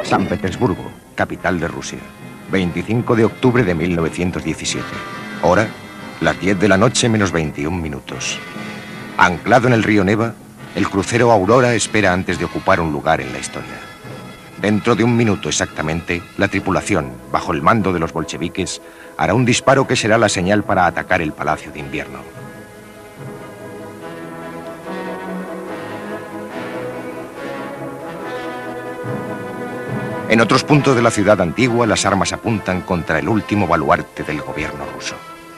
San Petersburgo, capital de Rusia. 25 de octubre de 1917. Hora, las 10 de la noche menos 21 minutos. Anclado en el río Neva, el crucero Aurora espera antes de ocupar un lugar en la historia. Dentro de un minuto exactamente, la tripulación, bajo el mando de los bolcheviques, hará un disparo que será la señal para atacar el Palacio de Invierno. En otros puntos de la ciudad antigua, las armas apuntan contra el último baluarte del gobierno ruso.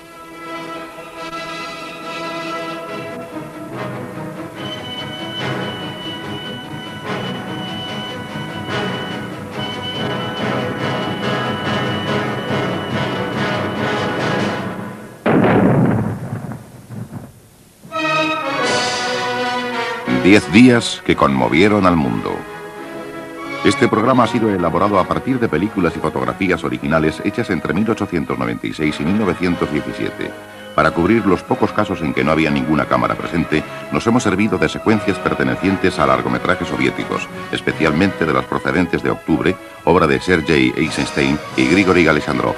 Diez días que conmovieron al mundo. Este programa ha sido elaborado a partir de películas y fotografías originales hechas entre 1896 y 1917. Para cubrir los pocos casos en que no había ninguna cámara presente, nos hemos servido de secuencias pertenecientes a largometrajes soviéticos, especialmente de las procedentes de Octubre, obra de Sergei Eisenstein y Grigori Alexandrov.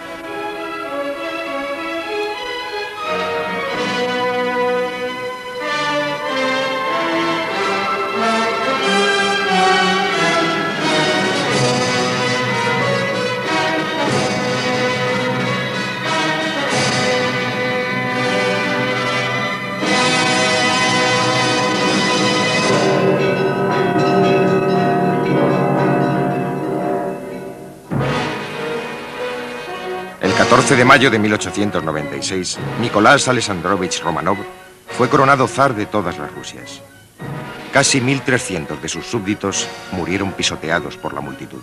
El 14 de mayo de 1896, Nicolás Alexandrovich Romanov fue coronado zar de todas las Rusias. Casi 1.300 de sus súbditos murieron pisoteados por la multitud.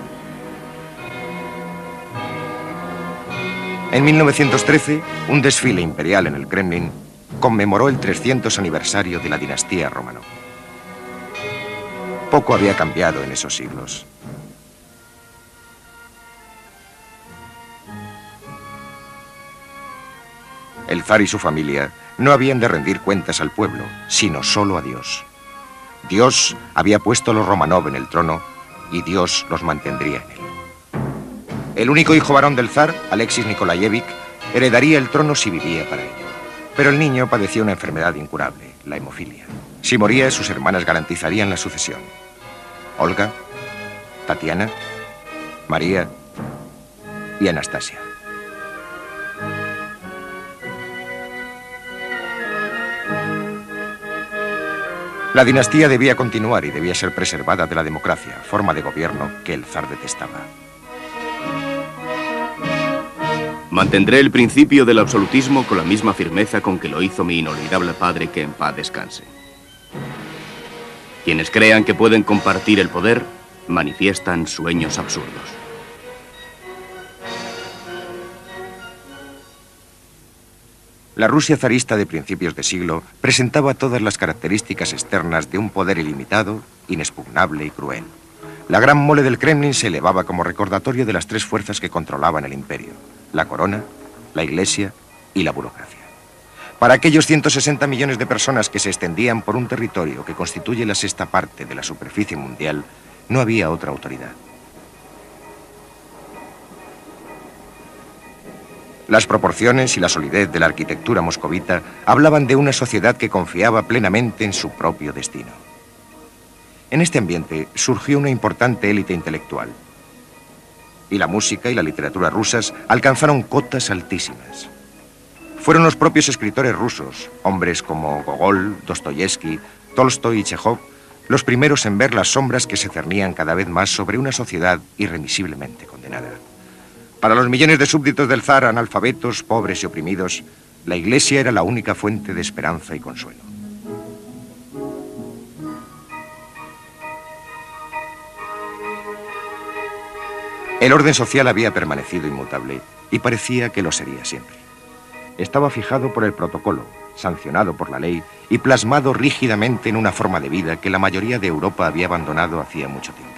En 1913, un desfile imperial en el Kremlin conmemoró el 300 aniversario de la dinastía Romanov. Poco había cambiado en esos siglos. El zar y su familia no habían de rendir cuentas al pueblo, sino solo a Dios. Dios había puesto a los Romanov en el trono y Dios los mantendría en él. El único hijo varón del zar, Alexis Nikolayevich, heredaría el trono si vivía para ello. Pero el niño padecía una enfermedad incurable, la hemofilia. Si moría, sus hermanas garantizarían la sucesión. Olga, Tatiana, María y Anastasia. La dinastía debía continuar y debía ser preservada de la democracia, forma de gobierno que el zar detestaba. Mantendré el principio del absolutismo con la misma firmeza con que lo hizo mi inolvidable padre, que en paz descanse. Quienes crean que pueden compartir el poder, manifiestan sueños absurdos. La Rusia zarista de principios de siglo presentaba todas las características externas de un poder ilimitado, inexpugnable y cruel. La gran mole del Kremlin se elevaba como recordatorio de las tres fuerzas que controlaban el imperio: la corona, la iglesia y la burocracia. Para aquellos 160 millones de personas que se extendían por un territorio que constituye la sexta parte de la superficie mundial, no había otra autoridad. Las proporciones y la solidez de la arquitectura moscovita hablaban de una sociedad que confiaba plenamente en su propio destino. En este ambiente surgió una importante élite intelectual. Y la música y la literatura rusas alcanzaron cotas altísimas. Fueron los propios escritores rusos, hombres como Gogol, Dostoyevsky, Tolstoy y Chejov, los primeros en ver las sombras que se cernían cada vez más sobre una sociedad irremisiblemente condenada. Para los millones de súbditos del zar, analfabetos, pobres y oprimidos, la iglesia era la única fuente de esperanza y consuelo. El orden social había permanecido inmutable y parecía que lo sería siempre. Estaba fijado por el protocolo, sancionado por la ley y plasmado rígidamente en una forma de vida que la mayoría de Europa había abandonado hacía mucho tiempo.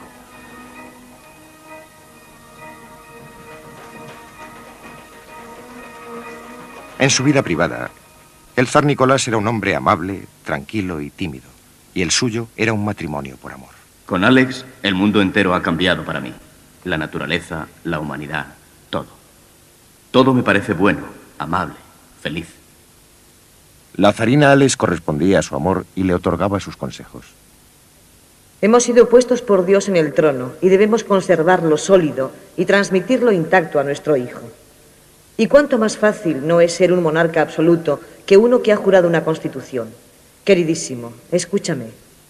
En su vida privada, el zar Nicolás era un hombre amable, tranquilo y tímido, y el suyo era un matrimonio por amor. Con Alex, el mundo entero ha cambiado para mí. La naturaleza, la humanidad, todo. Todo me parece bueno, amable, feliz. La zarina Alex correspondía a su amor y le otorgaba sus consejos. Hemos sido puestos por Dios en el trono y debemos conservarlo sólido y transmitirlo intacto a nuestro hijo. ¿Y cuánto más fácil no es ser un monarca absoluto que uno que ha jurado una constitución? Queridísimo, escúchame.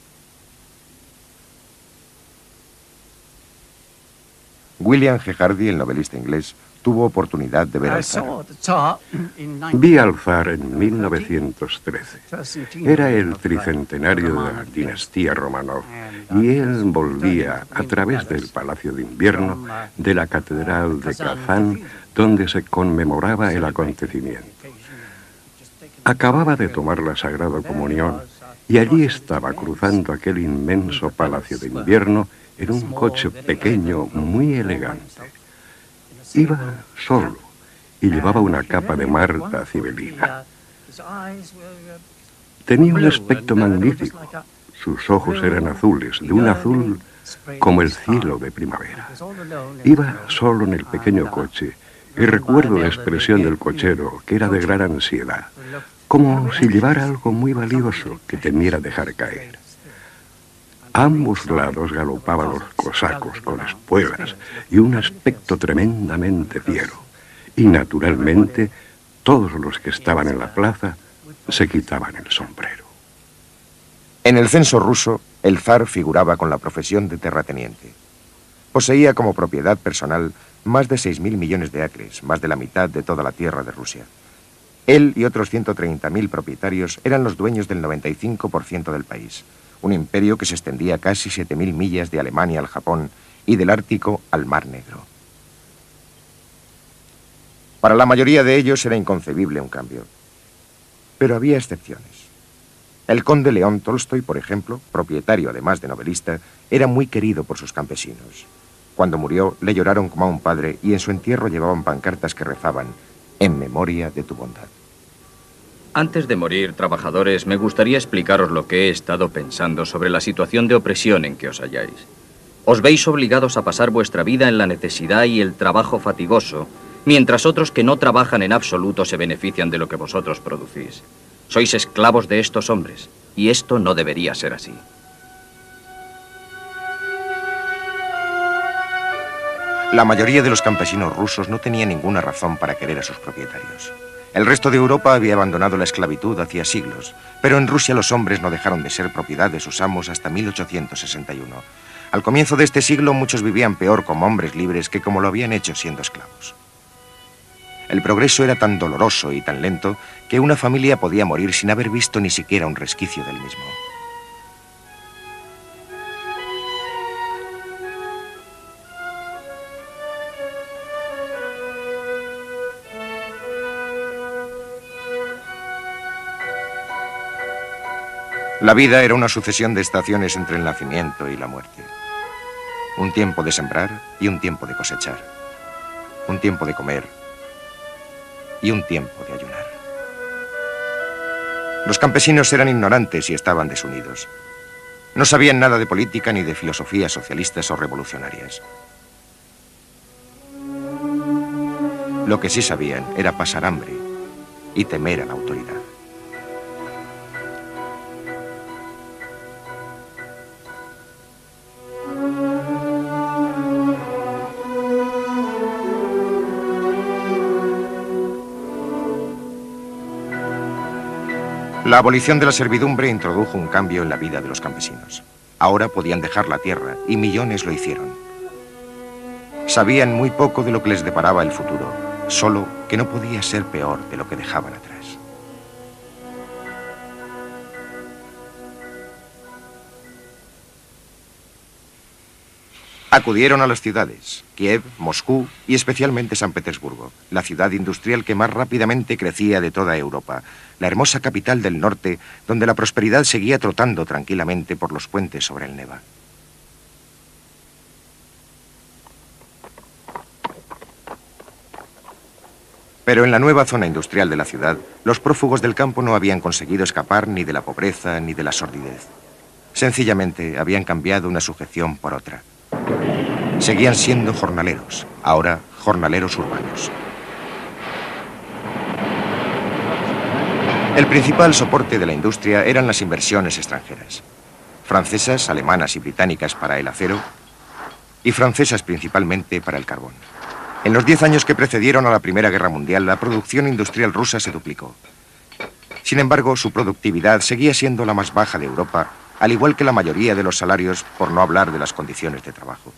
William G. Hardy, el novelista inglés, tuvo oportunidad de ver al zar. Vi al zar en 1913. Era el tricentenario de la dinastía Romanov y él volvía a través del Palacio de Invierno de la Catedral de Kazán, donde se conmemoraba el acontecimiento. Acababa de tomar la Sagrada Comunión y allí estaba cruzando aquel inmenso Palacio de Invierno en un coche pequeño muy elegante. Iba solo y llevaba una capa de Marta cibelina. Tenía un aspecto magnífico. Sus ojos eran azules, de un azul como el cielo de primavera. Iba solo en el pequeño coche y recuerdo la expresión del cochero, que era de gran ansiedad, como si llevara algo muy valioso que temiera dejar caer. A ambos lados galopaban los cosacos con espuelas y un aspecto tremendamente fiero. Y naturalmente, todos los que estaban en la plaza se quitaban el sombrero. En el censo ruso, el zar figuraba con la profesión de terrateniente. Poseía como propiedad personal más de 6.000 millones de acres, más de la mitad de toda la tierra de Rusia. Él y otros 130.000 propietarios eran los dueños del 95% del país. Un imperio que se extendía casi 7.000 millas de Alemania al Japón y del Ártico al Mar Negro. Para la mayoría de ellos era inconcebible un cambio. Pero había excepciones. El conde León Tolstoy, por ejemplo, propietario además de novelista, era muy querido por sus campesinos. Cuando murió, le lloraron como a un padre y en su entierro llevaban pancartas que rezaban: en memoria de tu bondad. Antes de morir, trabajadores, me gustaría explicaros lo que he estado pensando sobre la situación de opresión en que os halláis. Os veis obligados a pasar vuestra vida en la necesidad y el trabajo fatigoso, mientras otros que no trabajan en absoluto se benefician de lo que vosotros producís. Sois esclavos de estos hombres, y esto no debería ser así. La mayoría de los campesinos rusos no tenía ninguna razón para querer a sus propietarios. El resto de Europa había abandonado la esclavitud hacía siglos, pero en Rusia los hombres no dejaron de ser propiedad de sus amos hasta 1861. Al comienzo de este siglo muchos vivían peor como hombres libres que como lo habían hecho siendo esclavos. El progreso era tan doloroso y tan lento que una familia podía morir sin haber visto ni siquiera un resquicio del mismo. La vida era una sucesión de estaciones entre el nacimiento y la muerte. Un tiempo de sembrar y un tiempo de cosechar. Un tiempo de comer y un tiempo de ayunar. Los campesinos eran ignorantes y estaban desunidos. No sabían nada de política ni de filosofías socialistas o revolucionarias. Lo que sí sabían era pasar hambre y temer a la autoridad. La abolición de la servidumbre introdujo un cambio en la vida de los campesinos. Ahora podían dejar la tierra, y millones lo hicieron. Sabían muy poco de lo que les deparaba el futuro, solo que no podía ser peor de lo que dejaban atrás. Acudieron a las ciudades, Kiev, Moscú y especialmente San Petersburgo, la ciudad industrial que más rápidamente crecía de toda Europa, la hermosa capital del norte, donde la prosperidad seguía trotando tranquilamente por los puentes sobre el Neva. Pero en la nueva zona industrial de la ciudad, los prófugos del campo no habían conseguido escapar ni de la pobreza ni de la sordidez. Sencillamente habían cambiado una sujeción por otra. Seguían siendo jornaleros, ahora jornaleros urbanos. El principal soporte de la industria eran las inversiones extranjeras. Francesas, alemanas y británicas para el acero y francesas principalmente para el carbón. En los 10 años que precedieron a la Primera Guerra Mundial, la producción industrial rusa se duplicó. Sin embargo, su productividad seguía siendo la más baja de Europa, al igual que la mayoría de los salarios, por no hablar de las condiciones de trabajo.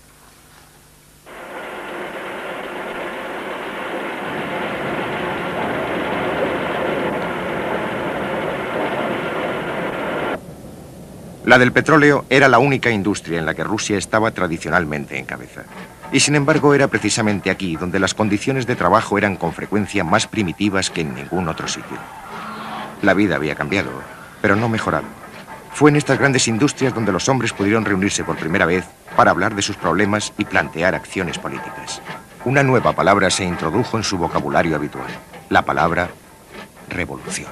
La del petróleo era la única industria en la que Rusia estaba tradicionalmente en cabeza. Y sin embargo era precisamente aquí donde las condiciones de trabajo eran con frecuencia más primitivas que en ningún otro sitio. La vida había cambiado, pero no mejorado. Fue en estas grandes industrias donde los hombres pudieron reunirse por primera vez para hablar de sus problemas y plantear acciones políticas. Una nueva palabra se introdujo en su vocabulario habitual, la palabra revolución.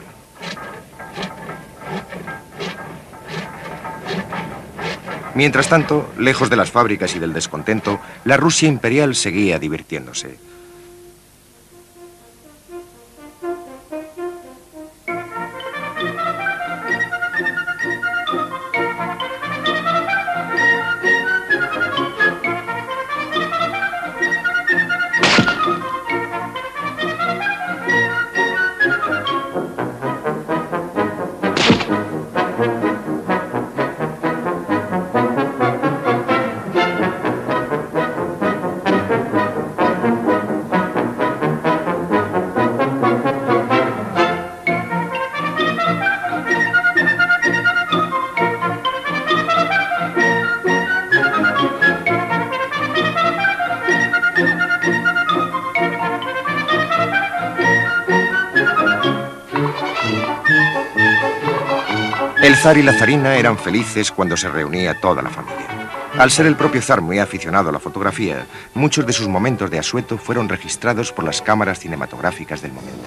Mientras tanto, lejos de las fábricas y del descontento, la Rusia imperial seguía divirtiéndose. El zar y la zarina eran felices cuando se reunía toda la familia. Al ser el propio zar muy aficionado a la fotografía, muchos de sus momentos de asueto fueron registrados por las cámaras cinematográficas del momento.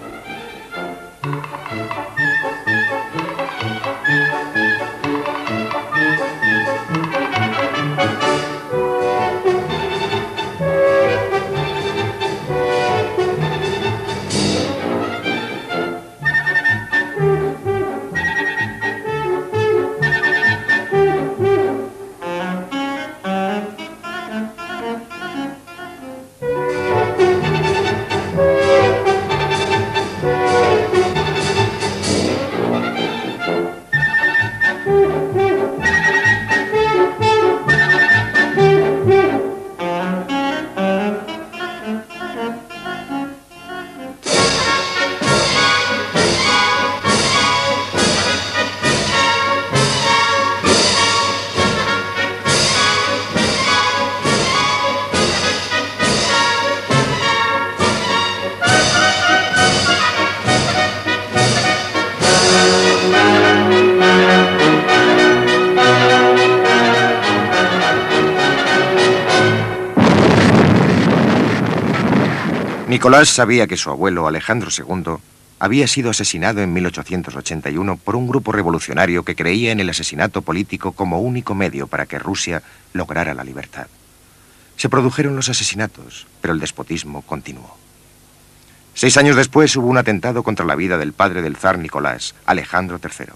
Nicolás sabía que su abuelo, Alejandro II, había sido asesinado en 1881 por un grupo revolucionario que creía en el asesinato político como único medio para que Rusia lograra la libertad. Se produjeron los asesinatos, pero el despotismo continuó. 6 años después hubo un atentado contra la vida del padre del zar Nicolás, Alejandro III.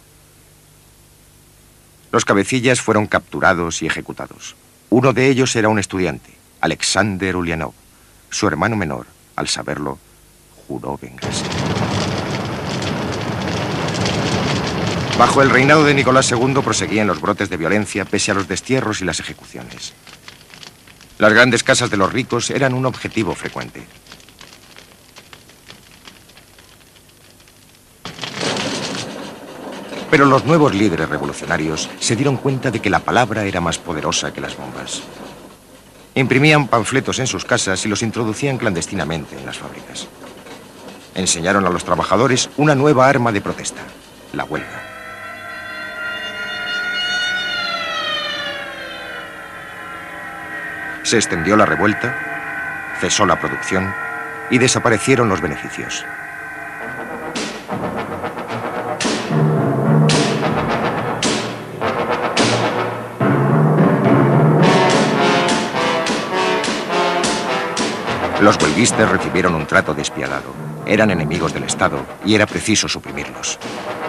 Los cabecillas fueron capturados y ejecutados. Uno de ellos era un estudiante, Alexander Ulyanov. Su hermano menor, al saberlo, juró vengarse. Bajo el reinado de Nicolás II proseguían los brotes de violencia pese a los destierros y las ejecuciones. Las grandes casas de los ricos eran un objetivo frecuente. Pero los nuevos líderes revolucionarios se dieron cuenta de que la palabra era más poderosa que las bombas. Imprimían panfletos en sus casas y los introducían clandestinamente en las fábricas. Enseñaron a los trabajadores una nueva arma de protesta, la huelga. Se extendió la revuelta, cesó la producción y desaparecieron los beneficios. Los huelguistas recibieron un trato despiadado. Eran enemigos del Estado y era preciso suprimirlos.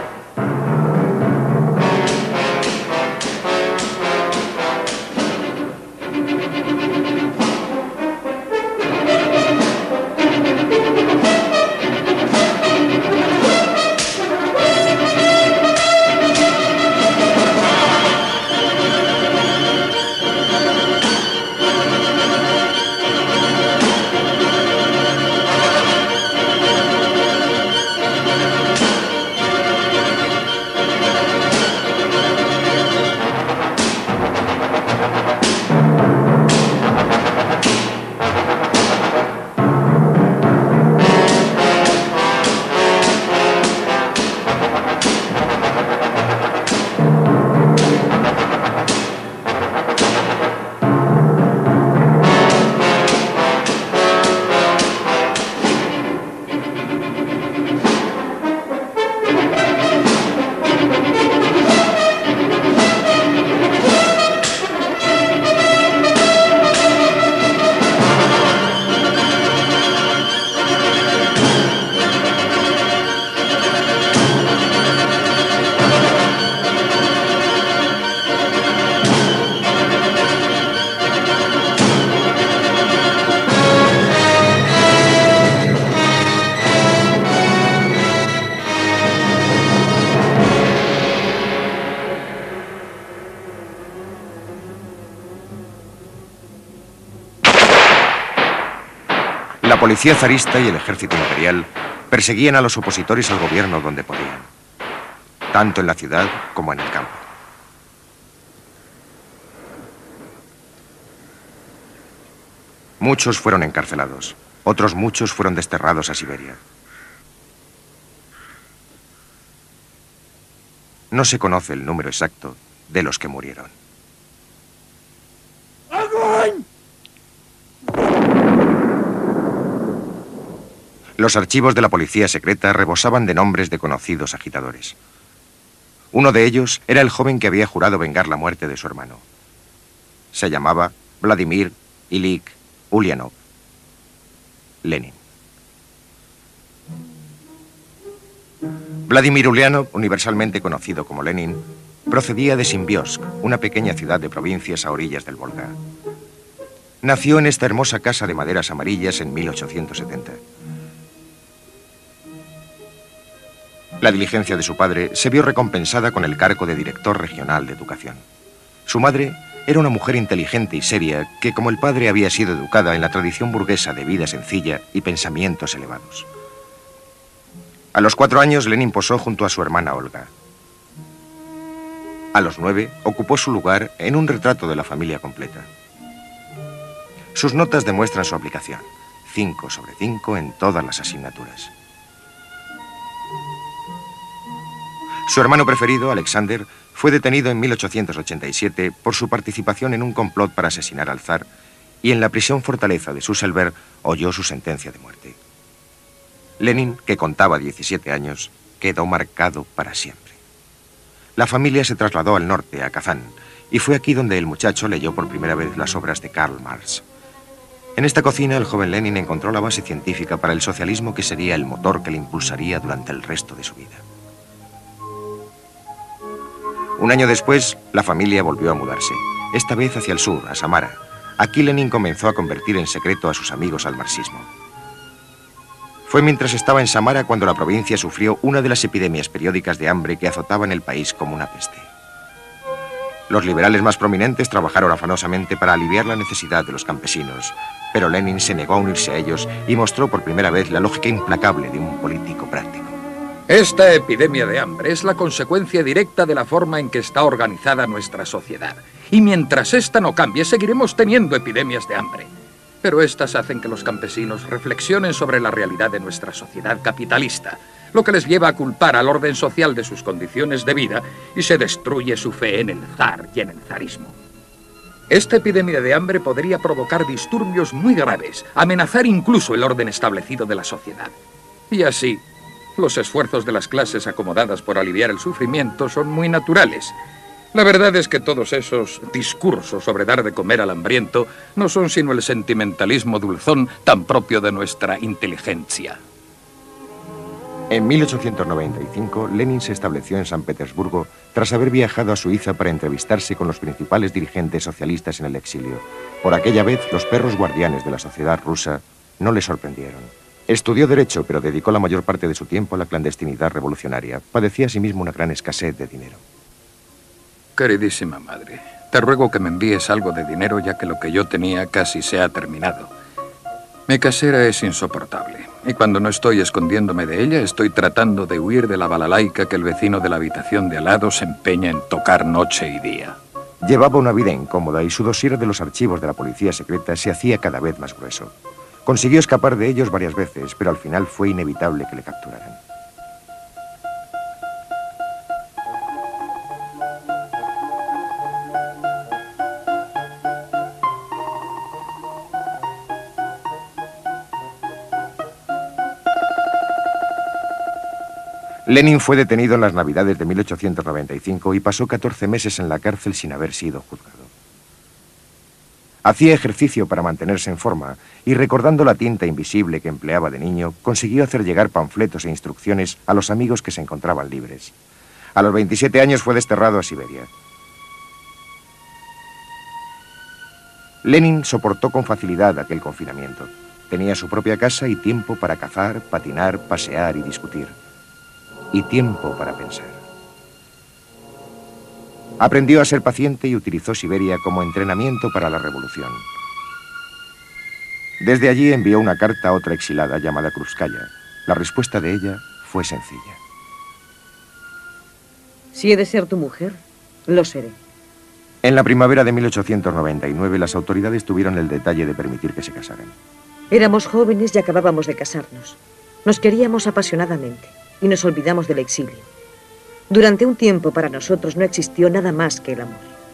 La policía zarista y el ejército imperial perseguían a los opositores al gobierno donde podían, tanto en la ciudad como en el campo. Muchos fueron encarcelados, otros muchos fueron desterrados a Siberia. No se conoce el número exacto de los que murieron. Los archivos de la policía secreta rebosaban de nombres de conocidos agitadores. Uno de ellos era el joven que había jurado vengar la muerte de su hermano. Se llamaba Vladimir Ilich Ulyanov. Lenin. Vladimir Ulyanov, universalmente conocido como Lenin, procedía de Simbiosk, una pequeña ciudad de provincias a orillas del Volga. Nació en esta hermosa casa de maderas amarillas en 1870. La diligencia de su padre se vio recompensada con el cargo de director regional de educación. Su madre era una mujer inteligente y seria que, como el padre, había sido educada en la tradición burguesa de vida sencilla y pensamientos elevados. A los 4 años, Lenin posó junto a su hermana Olga. A los 9, ocupó su lugar en un retrato de la familia completa. Sus notas demuestran su aplicación, 5 sobre 5 en todas las asignaturas. Su hermano preferido, Alexander, fue detenido en 1887 por su participación en un complot para asesinar al zar y en la prisión fortaleza de Susselberg oyó su sentencia de muerte. Lenin, que contaba 17 años, quedó marcado para siempre. La familia se trasladó al norte, a Kazán, y fue aquí donde el muchacho leyó por primera vez las obras de Karl Marx. En esta cocina, el joven Lenin encontró la base científica para el socialismo que sería el motor que le impulsaría durante el resto de su vida. Un año después, la familia volvió a mudarse, esta vez hacia el sur, a Samara. Aquí Lenin comenzó a convertir en secreto a sus amigos al marxismo. Fue mientras estaba en Samara cuando la provincia sufrió una de las epidemias periódicas de hambre que azotaban el país como una peste. Los liberales más prominentes trabajaron afanosamente para aliviar la necesidad de los campesinos, pero Lenin se negó a unirse a ellos y mostró por primera vez la lógica implacable de un político práctico. Esta epidemia de hambre es la consecuencia directa de la forma en que está organizada nuestra sociedad. Y mientras esta no cambie, seguiremos teniendo epidemias de hambre. Pero estas hacen que los campesinos reflexionen sobre la realidad de nuestra sociedad capitalista, lo que les lleva a culpar al orden social de sus condiciones de vida y se destruye su fe en el zar y en el zarismo. Esta epidemia de hambre podría provocar disturbios muy graves, amenazar incluso el orden establecido de la sociedad. Y así, los esfuerzos de las clases acomodadas por aliviar el sufrimiento son muy naturales. La verdad es que todos esos discursos sobre dar de comer al hambriento no son sino el sentimentalismo dulzón tan propio de nuestra inteligencia. En 1895, Lenin se estableció en San Petersburgo tras haber viajado a Suiza para entrevistarse con los principales dirigentes socialistas en el exilio. Por aquella vez, los perros guardianes de la sociedad rusa no le sorprendieron. Estudió Derecho, pero dedicó la mayor parte de su tiempo a la clandestinidad revolucionaria. Padecía asimismo una gran escasez de dinero. Queridísima madre, te ruego que me envíes algo de dinero, ya que lo que yo tenía casi se ha terminado. Mi casera es insoportable, y cuando no estoy escondiéndome de ella, estoy tratando de huir de la balalaica que el vecino de la habitación de al lado se empeña en tocar noche y día. Llevaba una vida incómoda y su dossier de los archivos de la policía secreta se hacía cada vez más grueso. Consiguió escapar de ellos varias veces, pero al final fue inevitable que le capturaran. Lenin fue detenido en las Navidades de 1895 y pasó 14 meses en la cárcel sin haber sido juzgado. Hacía ejercicio para mantenerse en forma y, recordando la tinta invisible que empleaba de niño, consiguió hacer llegar panfletos e instrucciones a los amigos que se encontraban libres. A los 27 años fue desterrado a Siberia. Lenin soportó con facilidad aquel confinamiento. Tenía su propia casa y tiempo para cazar, patinar, pasear y discutir. Y tiempo para pensar. Aprendió a ser paciente y utilizó Siberia como entrenamiento para la revolución. Desde allí envió una carta a otra exilada llamada Krúpskaya. La respuesta de ella fue sencilla. Si he de ser tu mujer, lo seré. En la primavera de 1899, las autoridades tuvieron el detalle de permitir que se casaran. Éramos jóvenes y acabábamos de casarnos. Nos queríamos apasionadamente y nos olvidamos del exilio. Durante un tiempo para nosotros no existió nada más que el amor.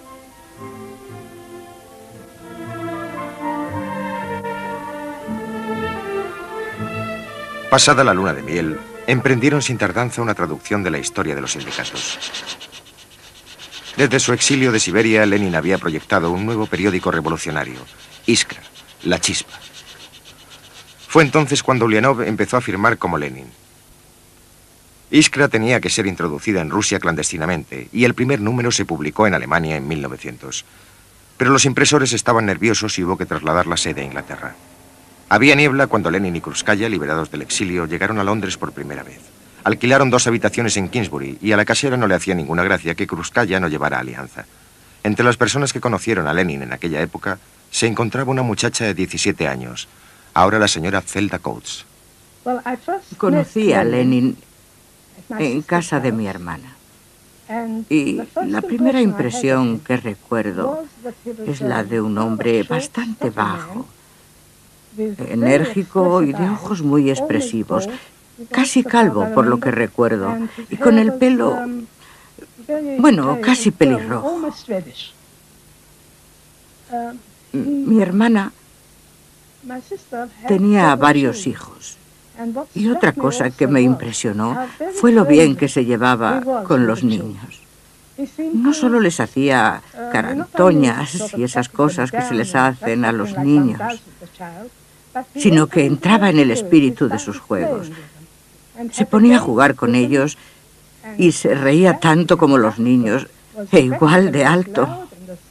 Pasada la luna de miel, emprendieron sin tardanza una traducción de la historia de los sindicatos. Desde su exilio de Siberia, Lenin había proyectado un nuevo periódico revolucionario, Iskra, La Chispa. Fue entonces cuando Ulianov empezó a firmar como Lenin. Iskra tenía que ser introducida en Rusia clandestinamente y el primer número se publicó en Alemania en 1900. Pero los impresores estaban nerviosos y hubo que trasladar la sede a Inglaterra. Había niebla cuando Lenin y Krúpskaya, liberados del exilio, llegaron a Londres por primera vez. Alquilaron 2 habitaciones en Kingsbury y a la casera no le hacía ninguna gracia que Krúpskaya no llevara alianza. Entre las personas que conocieron a Lenin en aquella época se encontraba una muchacha de 17 años, ahora la señora Zelda Coates. Conocí a Lenin en casa de mi hermana. Y la primera impresión que recuerdo es la de un hombre bastante bajo, enérgico y de ojos muy expresivos, casi calvo por lo que recuerdo, y con el pelo, bueno, casi pelirrojo. Mi hermana tenía varios hijos. Y otra cosa que me impresionó fue lo bien que se llevaba con los niños. No solo les hacía carantoñas y esas cosas que se les hacen a los niños, sino que entraba en el espíritu de sus juegos. Se ponía a jugar con ellos y se reía tanto como los niños, e igual de alto.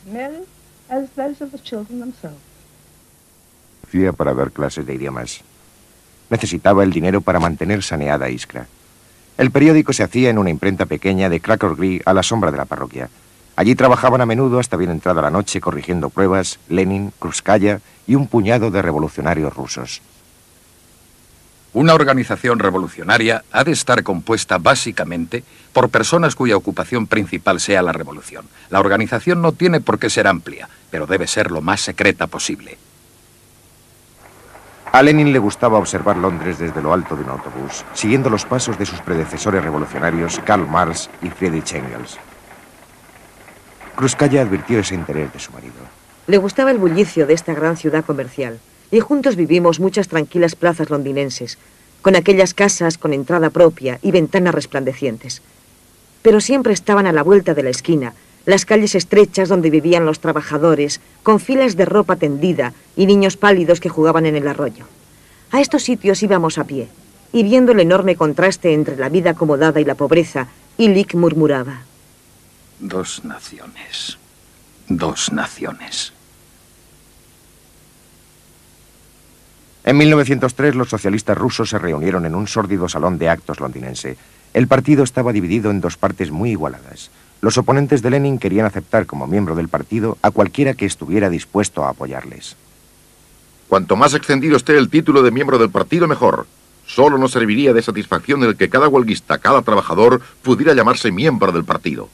Hacía para dar clases de idiomas. Necesitaba el dinero para mantener saneada Iskra. El periódico se hacía en una imprenta pequeña de Krakow Gris a la sombra de la parroquia. Allí trabajaban a menudo hasta bien entrada la noche corrigiendo pruebas Lenin, Krúpskaya y un puñado de revolucionarios rusos. Una organización revolucionaria ha de estar compuesta básicamente por personas cuya ocupación principal sea la revolución. La organización no tiene por qué ser amplia, pero debe ser lo más secreta posible. A Lenin le gustaba observar Londres desde lo alto de un autobús, siguiendo los pasos de sus predecesores revolucionarios Karl Marx y Friedrich Engels. Krúpskaya advirtió ese interés de su marido. Le gustaba el bullicio de esta gran ciudad comercial, y juntos vivimos muchas tranquilas plazas londinenses, con aquellas casas con entrada propia y ventanas resplandecientes. Pero siempre estaban a la vuelta de la esquina las calles estrechas donde vivían los trabajadores, con filas de ropa tendida y niños pálidos que jugaban en el arroyo. A estos sitios íbamos a pie, y viendo el enorme contraste entre la vida acomodada y la pobreza, Illich murmuraba: Dos naciones. Dos naciones. En 1903 los socialistas rusos se reunieron en un sórdido salón de actos londinense. El partido estaba dividido en dos partes muy igualadas. Los oponentes de Lenin querían aceptar como miembro del partido a cualquiera que estuviera dispuesto a apoyarles. Cuanto más extendido esté el título de miembro del partido, mejor. Solo nos serviría de satisfacción el que cada huelguista, cada trabajador, pudiera llamarse miembro del partido.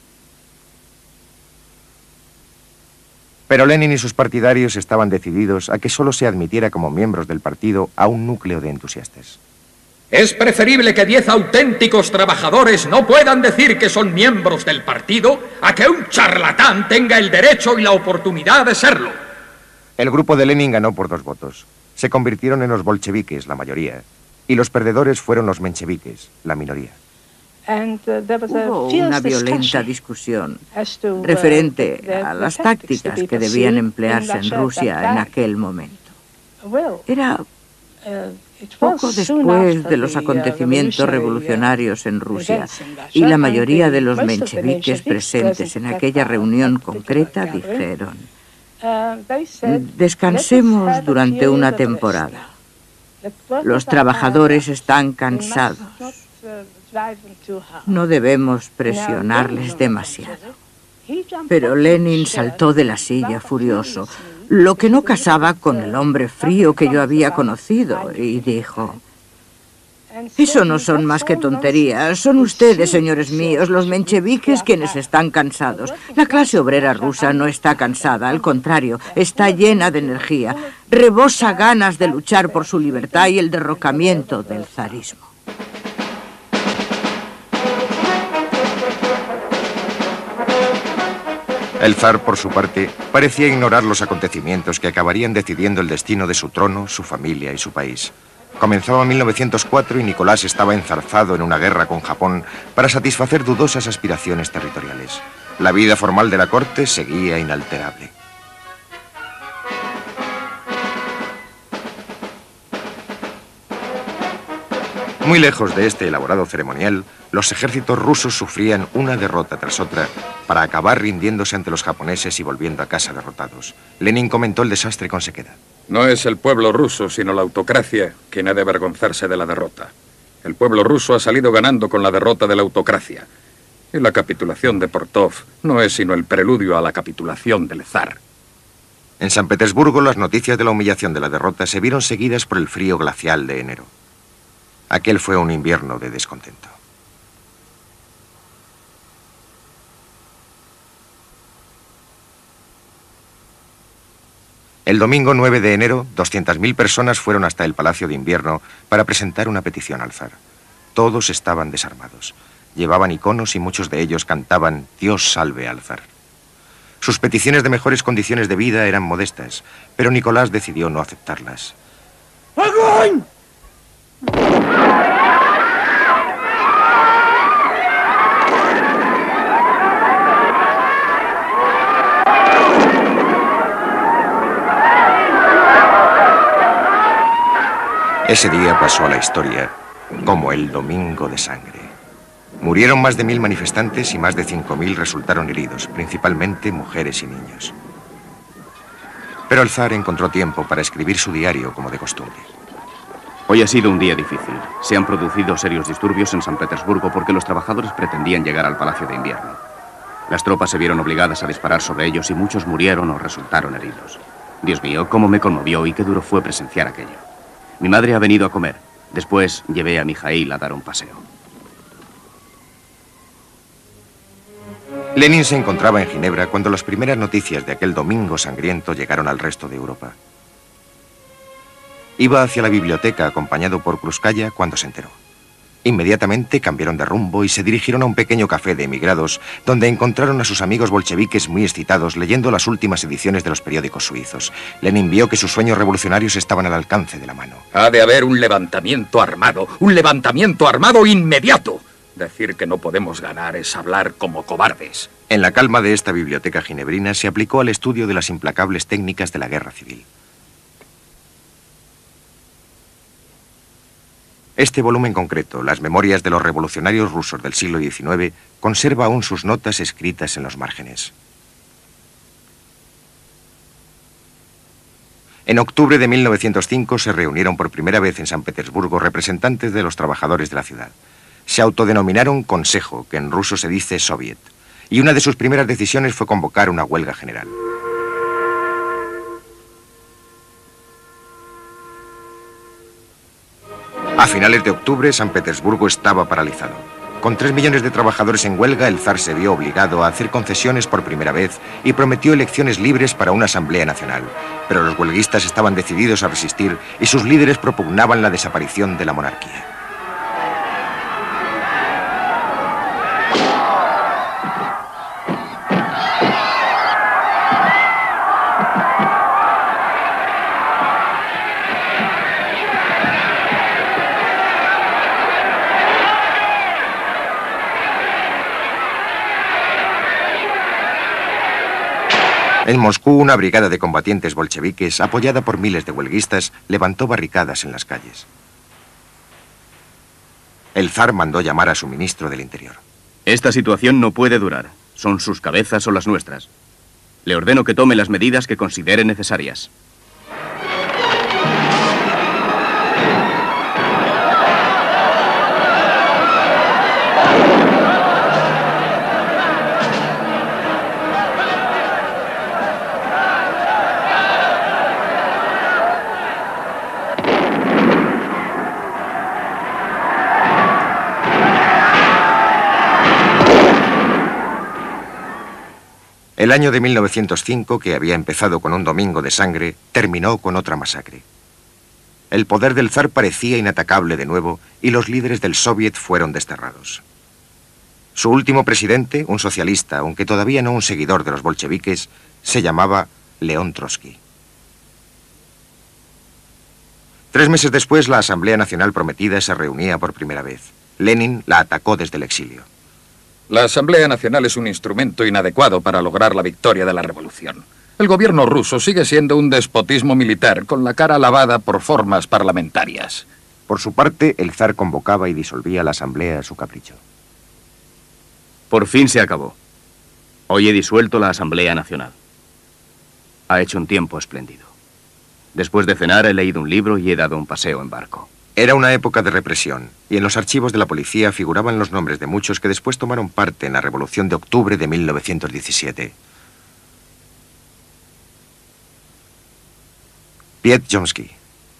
Pero Lenin y sus partidarios estaban decididos a que solo se admitiera como miembros del partido a un núcleo de entusiastas. Es preferible que 10 auténticos trabajadores no puedan decir que son miembros del partido a que un charlatán tenga el derecho y la oportunidad de serlo. El grupo de Lenin ganó por 2 votos. Se convirtieron en los bolcheviques, la mayoría, y los perdedores fueron los mencheviques, la minoría. Hubo una violenta discusión referente a las tácticas que debían emplearse en Rusia en aquel momento. Era poco después de los acontecimientos revolucionarios en Rusia, y la mayoría de los mencheviques presentes en aquella reunión concreta dijeron: descansemos durante una temporada. Los trabajadores están cansados. No debemos presionarles demasiado. Pero Lenin saltó de la silla furioso, lo que no casaba con el hombre frío que yo había conocido, y dijo: eso no son más que tonterías. Son ustedes, señores míos, los mencheviques, quienes están cansados. La clase obrera rusa no está cansada, al contrario, está llena de energía. Rebosa ganas de luchar por su libertad y el derrocamiento del zarismo. El zar, por su parte, parecía ignorar los acontecimientos que acabarían decidiendo el destino de su trono, su familia y su país. Comenzaba 1904 y Nicolás estaba enzarzado en una guerra con Japón para satisfacer dudosas aspiraciones territoriales. La vida formal de la corte seguía inalterable. Muy lejos de este elaborado ceremonial, los ejércitos rusos sufrían una derrota tras otra para acabar rindiéndose ante los japoneses y volviendo a casa derrotados. Lenin comentó el desastre con sequedad. No es el pueblo ruso, sino la autocracia, quien ha de avergonzarse de la derrota. El pueblo ruso ha salido ganando con la derrota de la autocracia. Y la capitulación de Portov no es sino el preludio a la capitulación del zar. En San Petersburgo, las noticias de la humillación de la derrota se vieron seguidas por el frío glacial de enero. Aquel fue un invierno de descontento. El domingo 9 de enero, 200.000 personas fueron hasta el Palacio de Invierno para presentar una petición al zar. Todos estaban desarmados. Llevaban iconos y muchos de ellos cantaban «Dios salve al zar». Sus peticiones de mejores condiciones de vida eran modestas, pero Nicolás decidió no aceptarlas. ¡Agón! Ese día pasó a la historia como el Domingo de Sangre. Murieron más de 1000 manifestantes y más de 5000 resultaron heridos, principalmente mujeres y niños. Pero el zar encontró tiempo para escribir su diario como de costumbre. Hoy ha sido un día difícil. Se han producido serios disturbios en San Petersburgo porque los trabajadores pretendían llegar al Palacio de Invierno. Las tropas se vieron obligadas a disparar sobre ellos y muchos murieron o resultaron heridos. Dios mío, cómo me conmovió y qué duro fue presenciar aquello. Mi madre ha venido a comer. Después llevé a Mijaíl a dar un paseo. Lenin se encontraba en Ginebra cuando las primeras noticias de aquel domingo sangriento llegaron al resto de Europa. Iba hacia la biblioteca acompañado por Krúpskaya cuando se enteró. Inmediatamente cambiaron de rumbo y se dirigieron a un pequeño café de emigrados donde encontraron a sus amigos bolcheviques muy excitados leyendo las últimas ediciones de los periódicos suizos. Lenin vio que sus sueños revolucionarios estaban al alcance de la mano. Ha de haber un levantamiento armado inmediato. Decir que no podemos ganar es hablar como cobardes. En la calma de esta biblioteca ginebrina se aplicó al estudio de las implacables técnicas de la guerra civil. Este volumen concreto, Las memorias de los revolucionarios rusos del siglo XIX, conserva aún sus notas escritas en los márgenes. En octubre de 1905 se reunieron por primera vez en San Petersburgo representantes de los trabajadores de la ciudad. Se autodenominaron Consejo, que en ruso se dice Soviet, y una de sus primeras decisiones fue convocar una huelga general. A finales de octubre, San Petersburgo estaba paralizado. Con 3 millones de trabajadores en huelga, el zar se vio obligado a hacer concesiones por primera vez y prometió elecciones libres para una asamblea nacional. Pero los huelguistas estaban decididos a resistir y sus líderes propugnaban la desaparición de la monarquía. En Moscú, una brigada de combatientes bolcheviques, apoyada por miles de huelguistas, levantó barricadas en las calles. El zar mandó llamar a su ministro del Interior. Esta situación no puede durar. Son sus cabezas o las nuestras. Le ordeno que tome las medidas que considere necesarias. El año de 1905, que había empezado con un domingo de sangre, terminó con otra masacre. El poder del zar parecía inatacable de nuevo y los líderes del Soviet fueron desterrados. Su último presidente, un socialista, aunque todavía no un seguidor de los bolcheviques, se llamaba León Trotsky. 3 meses después, la Asamblea Nacional prometida se reunía por primera vez. Lenin la atacó desde el exilio. La Asamblea Nacional es un instrumento inadecuado para lograr la victoria de la revolución. El gobierno ruso sigue siendo un despotismo militar con la cara lavada por formas parlamentarias. Por su parte, el zar convocaba y disolvía la Asamblea a su capricho. Por fin se acabó. Hoy he disuelto la Asamblea Nacional. Ha hecho un tiempo espléndido. Después de cenar he leído un libro y he dado un paseo en barco. Era una época de represión, y en los archivos de la policía figuraban los nombres de muchos que después tomaron parte en la Revolución de Octubre de 1917. Piet Jomsky.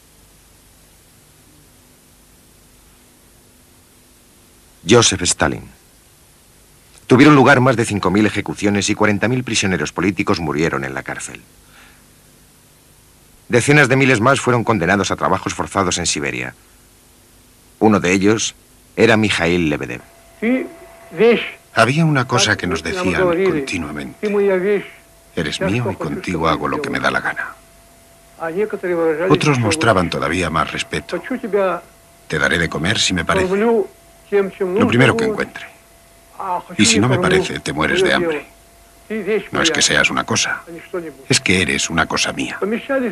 Joseph Stalin. Tuvieron lugar más de 5.000 ejecuciones y 40.000 prisioneros políticos murieron en la cárcel. Decenas de miles más fueron condenados a trabajos forzados en Siberia. Uno de ellos era Mikhail Lebedev. Había una cosa que nos decían continuamente. Eres mío y contigo hago lo que me da la gana. Otros mostraban todavía más respeto. Te daré de comer si me parece. Lo primero que encuentre. Y si no me parece, te mueres de hambre. No es que seas una cosa, es que eres una cosa mía.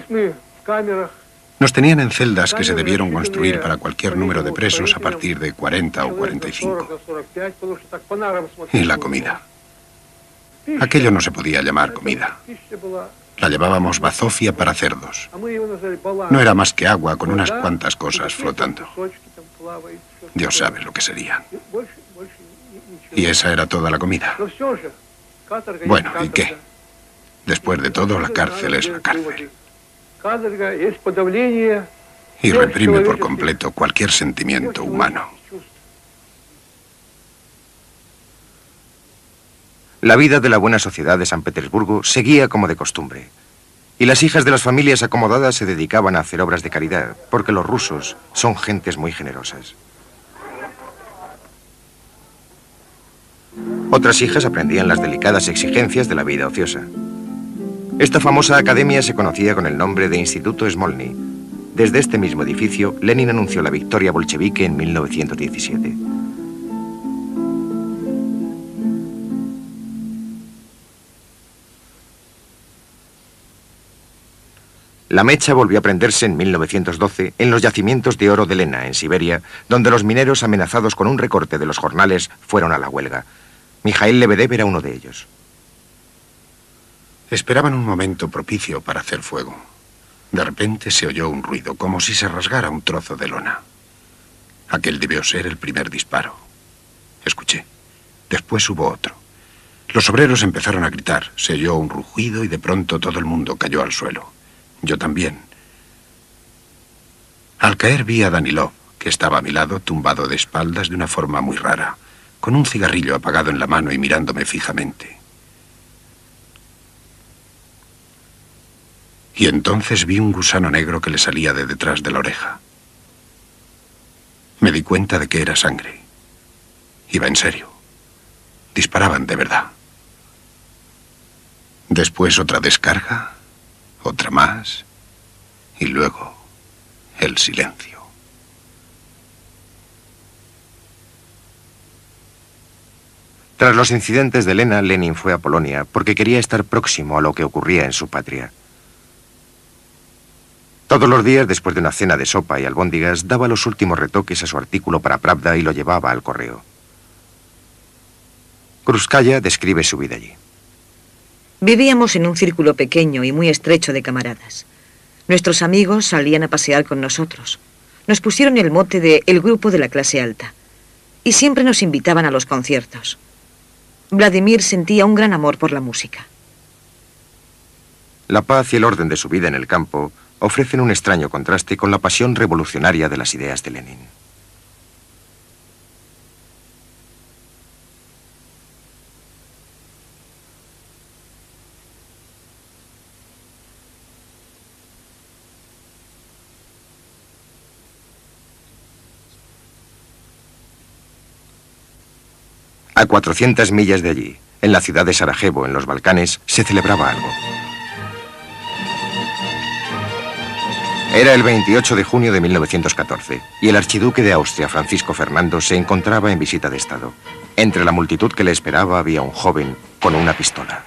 Nos tenían en celdas que se debieron construir para cualquier número de presos a partir de 40 o 45. Y la comida. Aquello no se podía llamar comida. La llamábamos bazofia para cerdos. No era más que agua con unas cuantas cosas flotando. Dios sabe lo que serían. Y esa era toda la comida. Bueno, ¿y qué? Después de todo, la cárcel es la cárcel. Y reprime por completo cualquier sentimiento humano. La vida de la buena sociedad de San Petersburgo seguía como de costumbre. Y las hijas de las familias acomodadas se dedicaban a hacer obras de caridad, porque los rusos son gentes muy generosas. Otras hijas aprendían las delicadas exigencias de la vida ociosa. Esta famosa academia se conocía con el nombre de Instituto Smolny. Desde este mismo edificio, Lenin anunció la victoria bolchevique en 1917. La mecha volvió a prenderse en 1912 en los yacimientos de oro de Lena, en Siberia, donde los mineros, amenazados con un recorte de los jornales, fueron a la huelga. Mikhail Lebedev era uno de ellos. Esperaban un momento propicio para hacer fuego. De repente se oyó un ruido, como si se rasgara un trozo de lona. Aquel debió ser el primer disparo. Escuché. Después hubo otro. Los obreros empezaron a gritar. Se oyó un rugido y de pronto todo el mundo cayó al suelo. Yo también. Al caer vi a Danilov, que estaba a mi lado, tumbado de espaldas de una forma muy rara, con un cigarrillo apagado en la mano y mirándome fijamente. Y entonces vi un gusano negro que le salía de detrás de la oreja. Me di cuenta de que era sangre. Iba en serio. Disparaban de verdad. Después otra descarga, otra más, y luego el silencio. Tras los incidentes de Lena, Lenin fue a Polonia porque quería estar próximo a lo que ocurría en su patria. Todos los días, después de una cena de sopa y albóndigas, daba los últimos retoques a su artículo para Pravda y lo llevaba al correo. Krúpskaya describe su vida allí. Vivíamos en un círculo pequeño y muy estrecho de camaradas. Nuestros amigos salían a pasear con nosotros. Nos pusieron el mote de el grupo de la clase alta. Y siempre nos invitaban a los conciertos. Vladimir sentía un gran amor por la música. La paz y el orden de su vida en el campo ofrecen un extraño contraste con la pasión revolucionaria de las ideas de Lenin. A 400 millas de allí, en la ciudad de Sarajevo, en los Balcanes, se celebraba algo. Era el 28 de junio de 1914 y el archiduque de Austria, Francisco Fernando, se encontraba en visita de Estado. Entre la multitud que le esperaba había un joven con una pistola.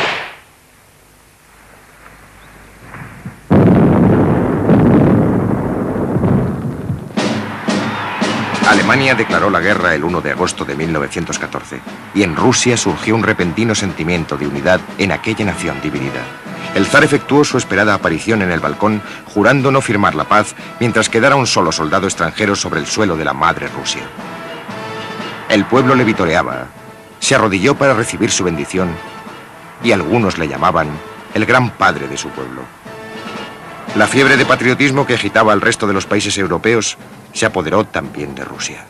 Alemania declaró la guerra el 1 de agosto de 1914 y en Rusia surgió un repentino sentimiento de unidad en aquella nación dividida. El zar efectuó su esperada aparición en el balcón, jurando no firmar la paz mientras quedara un solo soldado extranjero sobre el suelo de la madre Rusia. El pueblo le vitoreaba, se arrodilló para recibir su bendición y algunos le llamaban el gran padre de su pueblo. La fiebre de patriotismo que agitaba al resto de los países europeos se apoderó también de Rusia.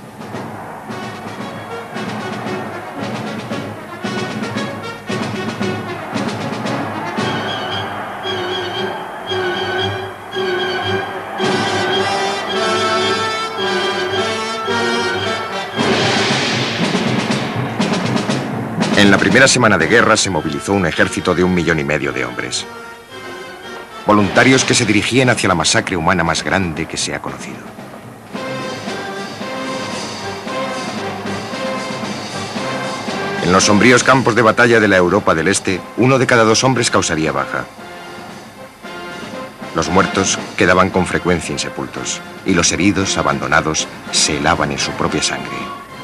En la primera semana de guerra se movilizó un ejército de 1,5 millones de hombres. Voluntarios que se dirigían hacia la masacre humana más grande que se ha conocido. En los sombríos campos de batalla de la Europa del Este, 1 de cada 2 hombres causaría baja. Los muertos quedaban con frecuencia insepultos y los heridos, abandonados, se helaban en su propia sangre.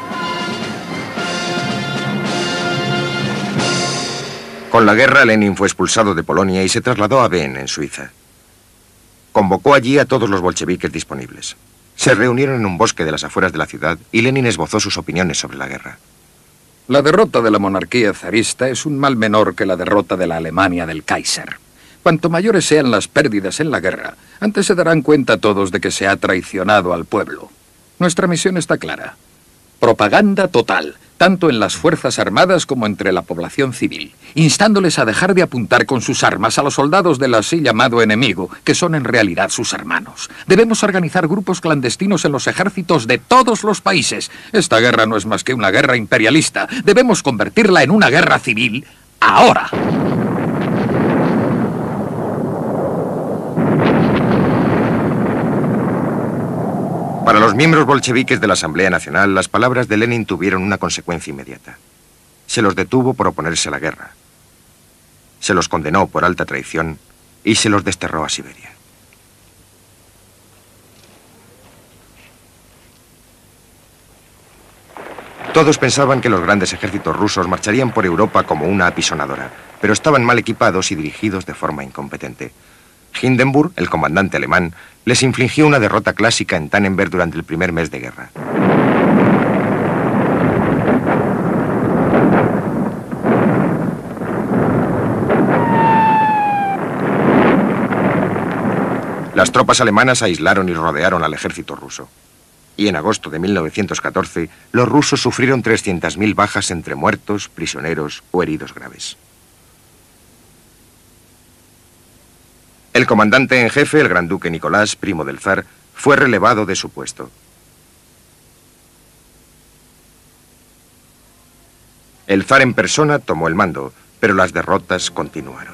Con la guerra, Lenin fue expulsado de Polonia y se trasladó a Wien, en Suiza. Convocó allí a todos los bolcheviques disponibles. Se reunieron en un bosque de las afueras de la ciudad y Lenin esbozó sus opiniones sobre la guerra. La derrota de la monarquía zarista es un mal menor que la derrota de la Alemania del Kaiser. Cuanto mayores sean las pérdidas en la guerra, antes se darán cuenta todos de que se ha traicionado al pueblo. Nuestra misión está clara. Propaganda total, tanto en las Fuerzas Armadas como entre la población civil, instándoles a dejar de apuntar con sus armas a los soldados del así llamado enemigo, que son en realidad sus hermanos. Debemos organizar grupos clandestinos en los ejércitos de todos los países. Esta guerra no es más que una guerra imperialista. Debemos convertirla en una guerra civil ahora. Para los miembros bolcheviques de la Asamblea Nacional, las palabras de Lenin tuvieron una consecuencia inmediata. Se los detuvo por oponerse a la guerra. Se los condenó por alta traición y se los desterró a Siberia. Todos pensaban que los grandes ejércitos rusos marcharían por Europa como una apisonadora, pero estaban mal equipados y dirigidos de forma incompetente. Hindenburg, el comandante alemán, les infligió una derrota clásica en Tannenberg durante el primer mes de guerra. Las tropas alemanas aislaron y rodearon al ejército ruso. Y en agosto de 1914, los rusos sufrieron 300.000 bajas entre muertos, prisioneros o heridos graves. El comandante en jefe, el gran duque Nicolás, primo del zar, fue relevado de su puesto. El zar en persona tomó el mando, pero las derrotas continuaron.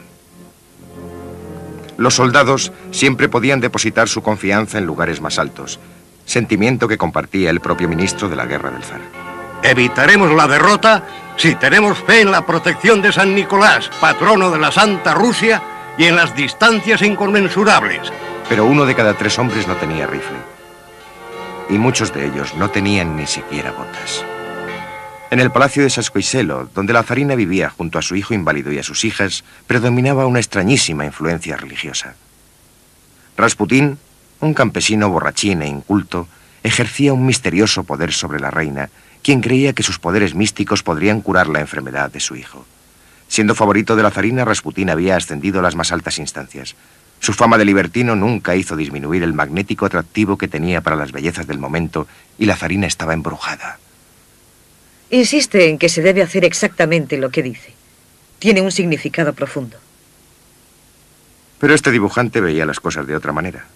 Los soldados siempre podían depositar su confianza en lugares más altos, sentimiento que compartía el propio ministro de la guerra del zar. Evitaremos la derrota si tenemos fe en la protección de San Nicolás, patrono de la Santa Rusia, y en las distancias inconmensurables. Pero 1 de cada 3 hombres no tenía rifle. Y muchos de ellos no tenían ni siquiera botas. En el palacio de Saskoiselo, donde la zarina vivía junto a su hijo inválido y a sus hijas, predominaba una extrañísima influencia religiosa. Rasputín, un campesino borrachín e inculto, ejercía un misterioso poder sobre la reina, quien creía que sus poderes místicos podrían curar la enfermedad de su hijo. Siendo favorito de la zarina, Rasputín había ascendido a las más altas instancias. Su fama de libertino nunca hizo disminuir el magnético atractivo que tenía para las bellezas del momento, y la zarina estaba embrujada. Insiste en que se debe hacer exactamente lo que dice. Tiene un significado profundo. Pero este dibujante veía las cosas de otra manera.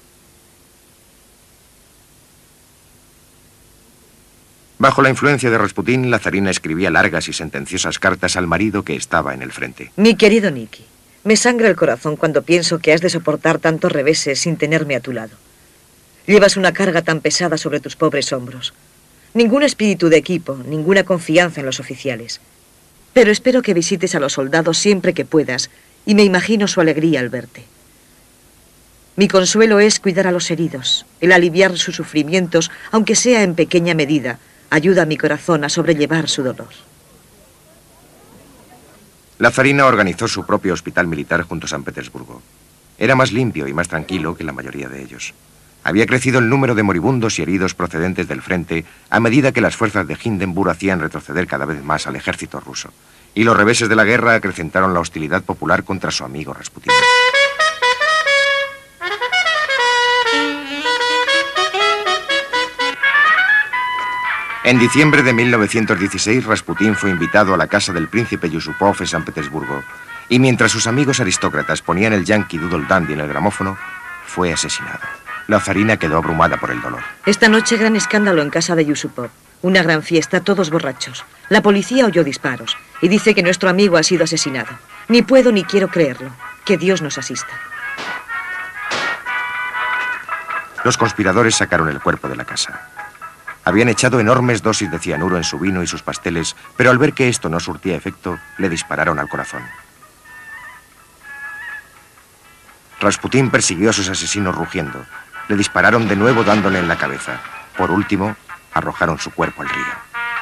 Bajo la influencia de Rasputín, la zarina escribía largas y sentenciosas cartas al marido que estaba en el frente. Mi querido Nicky, me sangra el corazón cuando pienso que has de soportar tantos reveses sin tenerme a tu lado. Llevas una carga tan pesada sobre tus pobres hombros. Ningún espíritu de equipo, ninguna confianza en los oficiales. Pero espero que visites a los soldados siempre que puedas y me imagino su alegría al verte. Mi consuelo es cuidar a los heridos, el aliviar sus sufrimientos, aunque sea en pequeña medida, ayuda a mi corazón a sobrellevar su dolor. La zarina organizó su propio hospital militar junto a San Petersburgo. Era más limpio y más tranquilo que la mayoría de ellos. Había crecido el número de moribundos y heridos procedentes del frente a medida que las fuerzas de Hindenburg hacían retroceder cada vez más al ejército ruso. Y los reveses de la guerra acrecentaron la hostilidad popular contra su amigo Rasputín. En diciembre de 1916, Rasputín fue invitado a la casa del príncipe Yusupov en San Petersburgo, y mientras sus amigos aristócratas ponían el Yankee Doodle Dandy en el gramófono, fue asesinado. La zarina quedó abrumada por el dolor. Esta noche gran escándalo en casa de Yusupov. Una gran fiesta, todos borrachos. La policía oyó disparos y dice que nuestro amigo ha sido asesinado. Ni puedo ni quiero creerlo. Que Dios nos asista. Los conspiradores sacaron el cuerpo de la casa. Habían echado enormes dosis de cianuro en su vino y sus pasteles, pero al ver que esto no surtía efecto, le dispararon al corazón. Rasputín persiguió a sus asesinos rugiendo. Le dispararon de nuevo dándole en la cabeza. Por último, arrojaron su cuerpo al río.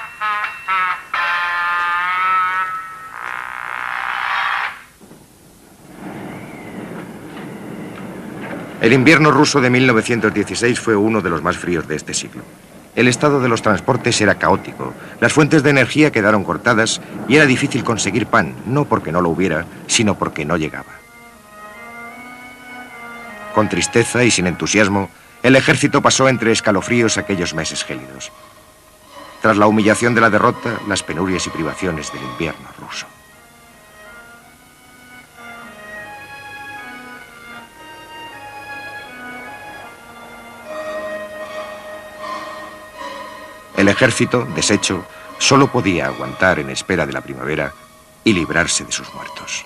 El invierno ruso de 1916 fue uno de los más fríos de este siglo. El estado de los transportes era caótico, las fuentes de energía quedaron cortadas y era difícil conseguir pan, no porque no lo hubiera, sino porque no llegaba. Con tristeza y sin entusiasmo, el ejército pasó entre escalofríos aquellos meses gélidos. Tras la humillación de la derrota, las penurias y privaciones del invierno ruso. El ejército, deshecho, solo podía aguantar en espera de la primavera y librarse de sus muertos.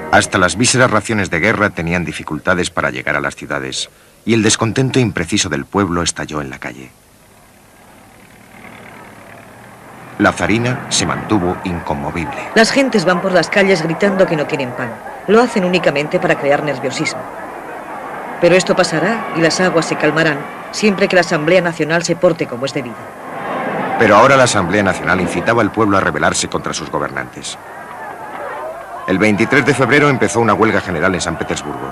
Hasta las míseras raciones de guerra tenían dificultades para llegar a las ciudades, y el descontento impreciso del pueblo estalló en la calle. La zarina se mantuvo inconmovible. Las gentes van por las calles gritando que no tienen pan. Lo hacen únicamente para crear nerviosismo. Pero esto pasará y las aguas se calmarán siempre que la Asamblea Nacional se porte como es debido. Pero ahora la Asamblea Nacional incitaba al pueblo a rebelarse contra sus gobernantes. El 23 de febrero empezó una huelga general en San Petersburgo.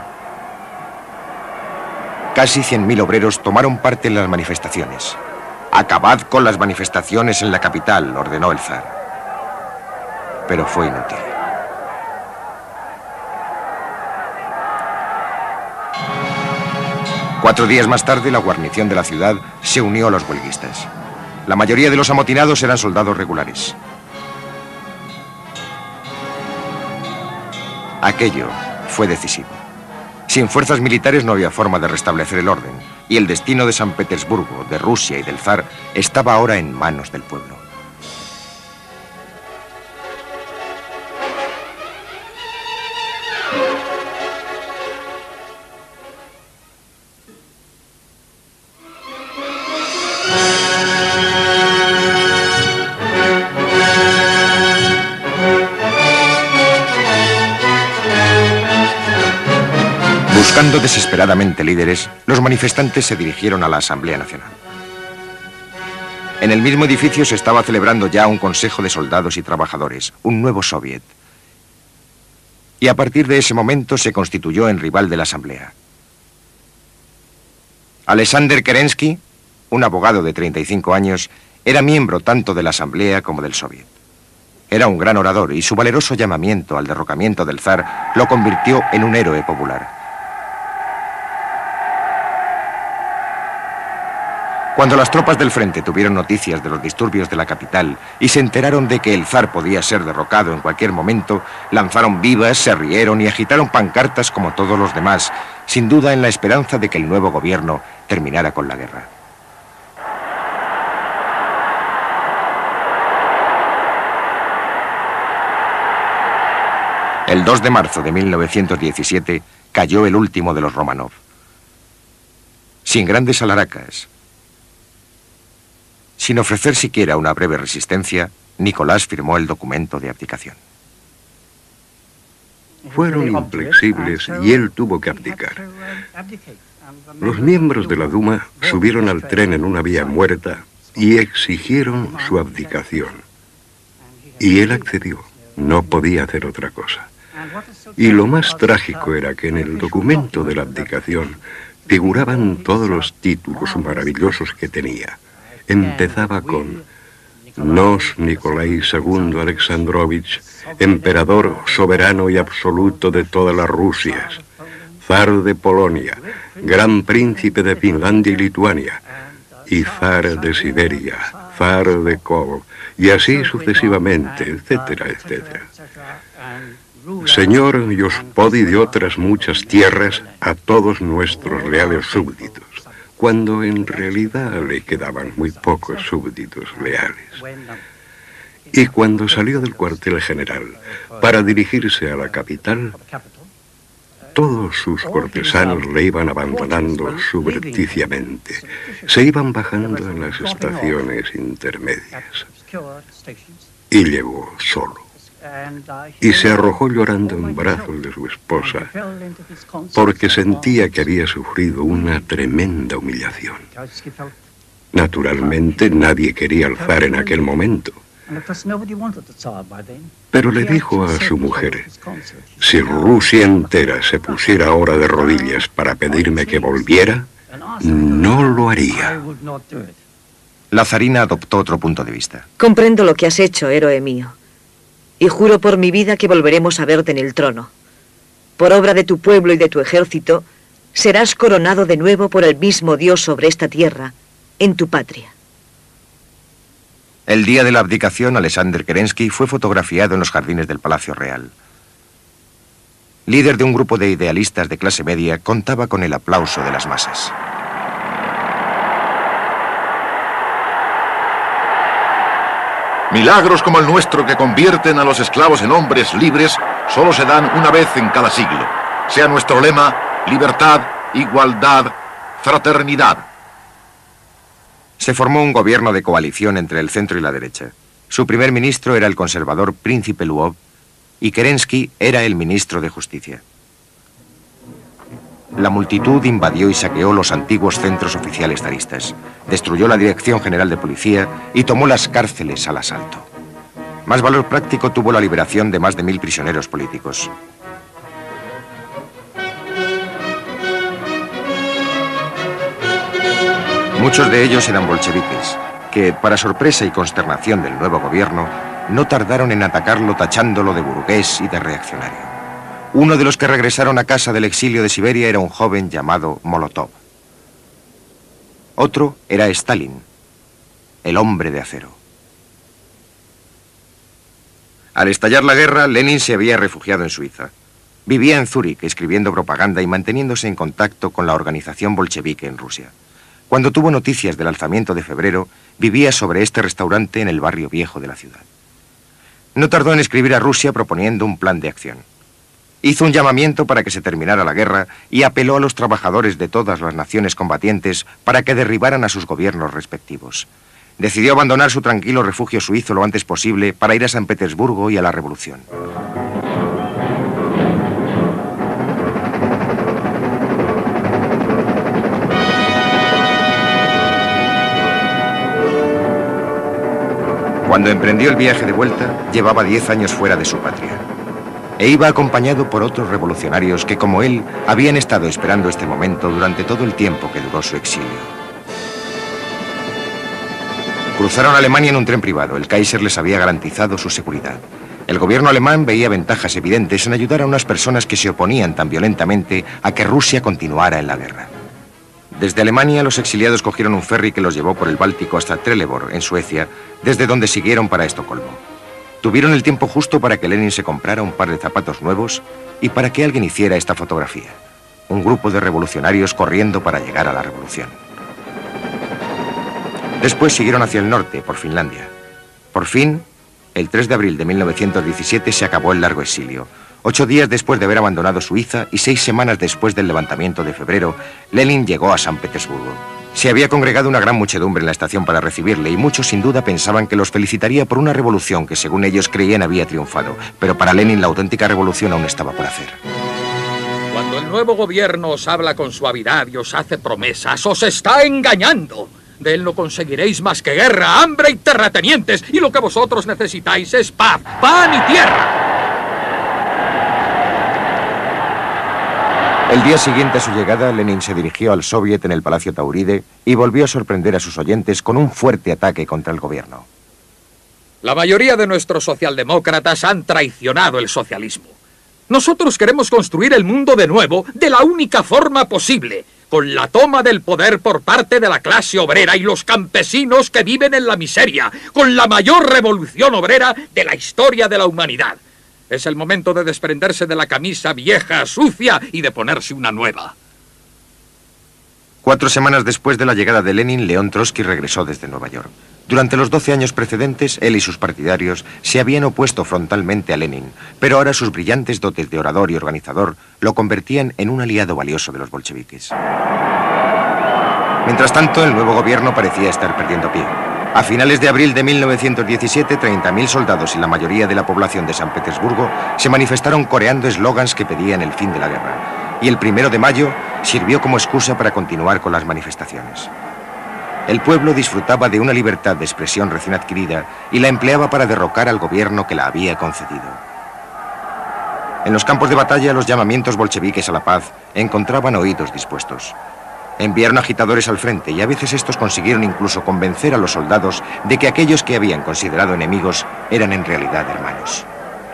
Casi 100.000 obreros tomaron parte en las manifestaciones. «Acabad con las manifestaciones en la capital», ordenó el zar. Pero fue inútil. Cuatro días más tarde, la guarnición de la ciudad se unió a los huelguistas. La mayoría de los amotinados eran soldados regulares. Aquello fue decisivo. Sin fuerzas militares no había forma de restablecer el orden, y el destino de San Petersburgo, de Rusia y del zar estaba ahora en manos del pueblo. Buscando desesperadamente líderes, los manifestantes se dirigieron a la Asamblea Nacional. En el mismo edificio se estaba celebrando ya un consejo de soldados y trabajadores, un nuevo soviet. Y a partir de ese momento se constituyó en rival de la Asamblea. Alexander Kerensky, un abogado de 35 años, era miembro tanto de la Asamblea como del soviet. Era un gran orador y su valeroso llamamiento al derrocamiento del zar lo convirtió en un héroe popular. Cuando las tropas del frente tuvieron noticias de los disturbios de la capital y se enteraron de que el zar podía ser derrocado en cualquier momento, lanzaron vivas, se rieron y agitaron pancartas como todos los demás, sin duda en la esperanza de que el nuevo gobierno terminara con la guerra. El 2 de marzo de 1917 cayó el último de los Romanov. Sin grandes alaracas, sin ofrecer siquiera una breve resistencia, Nicolás firmó el documento de abdicación. Fueron inflexibles y él tuvo que abdicar. Los miembros de la Duma subieron al tren en una vía muerta y exigieron su abdicación. Y él accedió. No podía hacer otra cosa. Y lo más trágico era que en el documento de la abdicación figuraban todos los títulos maravillosos que tenía. Empezaba con Nos Nicolai II Alexandrovich, emperador soberano y absoluto de todas las Rusias, zar de Polonia, gran príncipe de Finlandia y Lituania, y zar de Siberia, zar de Kol, y así sucesivamente, etcétera, etcétera. Señor Yospodi de otras muchas tierras a todos nuestros leales súbditos, cuando en realidad le quedaban muy pocos súbditos leales. Y cuando salió del cuartel general para dirigirse a la capital, todos sus cortesanos le iban abandonando subrepticiamente. Se iban bajando en las estaciones intermedias. Y llegó solo. Y se arrojó llorando en brazos de su esposa porque sentía que había sufrido una tremenda humillación. Naturalmente nadie quería al zar en aquel momento. Pero le dijo a su mujer, si Rusia entera se pusiera ahora de rodillas para pedirme que volviera, no lo haría. La zarina adoptó otro punto de vista. Comprendo lo que has hecho, héroe mío. Y juro por mi vida que volveremos a verte en el trono. Por obra de tu pueblo y de tu ejército, serás coronado de nuevo por el mismo Dios sobre esta tierra, en tu patria. El día de la abdicación, Alexander Kerensky fue fotografiado en los jardines del Palacio Real. Líder de un grupo de idealistas de clase media, contaba con el aplauso de las masas. Milagros como el nuestro que convierten a los esclavos en hombres libres solo se dan una vez en cada siglo. Sea nuestro lema libertad, igualdad, fraternidad. Se formó un gobierno de coalición entre el centro y la derecha. Su primer ministro era el conservador Príncipe Lvov y Kerensky era el ministro de Justicia. La multitud invadió y saqueó los antiguos centros oficiales zaristas, destruyó la Dirección General de Policía y tomó las cárceles al asalto. Más valor práctico tuvo la liberación de más de 1000 prisioneros políticos. Muchos de ellos eran bolcheviques, que, para sorpresa y consternación del nuevo gobierno, no tardaron en atacarlo tachándolo de burgués y de reaccionario. Uno de los que regresaron a casa del exilio de Siberia era un joven llamado Molotov. Otro era Stalin, el hombre de acero. Al estallar la guerra, Lenin se había refugiado en Suiza. Vivía en Zúrich, escribiendo propaganda y manteniéndose en contacto con la organización bolchevique en Rusia. Cuando tuvo noticias del alzamiento de febrero, vivía sobre este restaurante en el barrio viejo de la ciudad. No tardó en escribir a Rusia proponiendo un plan de acción. Hizo un llamamiento para que se terminara la guerra y apeló a los trabajadores de todas las naciones combatientes para que derribaran a sus gobiernos respectivos. Decidió abandonar su tranquilo refugio suizo lo antes posible para ir a San Petersburgo y a la revolución. Cuando emprendió el viaje de vuelta, llevaba 10 años fuera de su patria. E iba acompañado por otros revolucionarios que, como él, habían estado esperando este momento durante todo el tiempo que duró su exilio. Cruzaron Alemania en un tren privado. El Kaiser les había garantizado su seguridad. El gobierno alemán veía ventajas evidentes en ayudar a unas personas que se oponían tan violentamente a que Rusia continuara en la guerra. Desde Alemania, los exiliados cogieron un ferry que los llevó por el Báltico hasta Trelleborg, en Suecia, desde donde siguieron para Estocolmo. Tuvieron el tiempo justo para que Lenin se comprara un par de zapatos nuevos y para que alguien hiciera esta fotografía. Un grupo de revolucionarios corriendo para llegar a la revolución. Después siguieron hacia el norte, por Finlandia. Por fin, el 3 de abril de 1917 se acabó el largo exilio. 8 días después de haber abandonado Suiza y 6 semanas después del levantamiento de febrero, Lenin llegó a San Petersburgo. Se había congregado una gran muchedumbre en la estación para recibirle y muchos sin duda pensaban que los felicitaría por una revolución que según ellos creían había triunfado. Pero para Lenin la auténtica revolución aún estaba por hacer. Cuando el nuevo gobierno os habla con suavidad y os hace promesas, os está engañando. De él no conseguiréis más que guerra, hambre y terratenientes. Y lo que vosotros necesitáis es paz, pan y tierra. El día siguiente a su llegada, Lenin se dirigió al Soviet en el Palacio Tauride y volvió a sorprender a sus oyentes con un fuerte ataque contra el gobierno. La mayoría de nuestros socialdemócratas han traicionado el socialismo. Nosotros queremos construir el mundo de nuevo de la única forma posible, con la toma del poder por parte de la clase obrera y los campesinos que viven en la miseria, con la mayor revolución obrera de la historia de la humanidad. Es el momento de desprenderse de la camisa vieja, sucia, y de ponerse una nueva. 4 semanas después de la llegada de Lenin, León Trotsky regresó desde Nueva York. Durante los 12 años precedentes, él y sus partidarios se habían opuesto frontalmente a Lenin, pero ahora sus brillantes dotes de orador y organizador lo convertían en un aliado valioso de los bolcheviques. Mientras tanto, el nuevo gobierno parecía estar perdiendo pie. A finales de abril de 1917, 30.000 soldados y la mayoría de la población de San Petersburgo se manifestaron coreando eslogans que pedían el fin de la guerra. Y el 1 de mayo sirvió como excusa para continuar con las manifestaciones. El pueblo disfrutaba de una libertad de expresión recién adquirida y la empleaba para derrocar al gobierno que la había concedido. En los campos de batalla, los llamamientos bolcheviques a la paz encontraban oídos dispuestos. Enviaron agitadores al frente y a veces estos consiguieron incluso convencer a los soldados de que aquellos que habían considerado enemigos eran en realidad hermanos.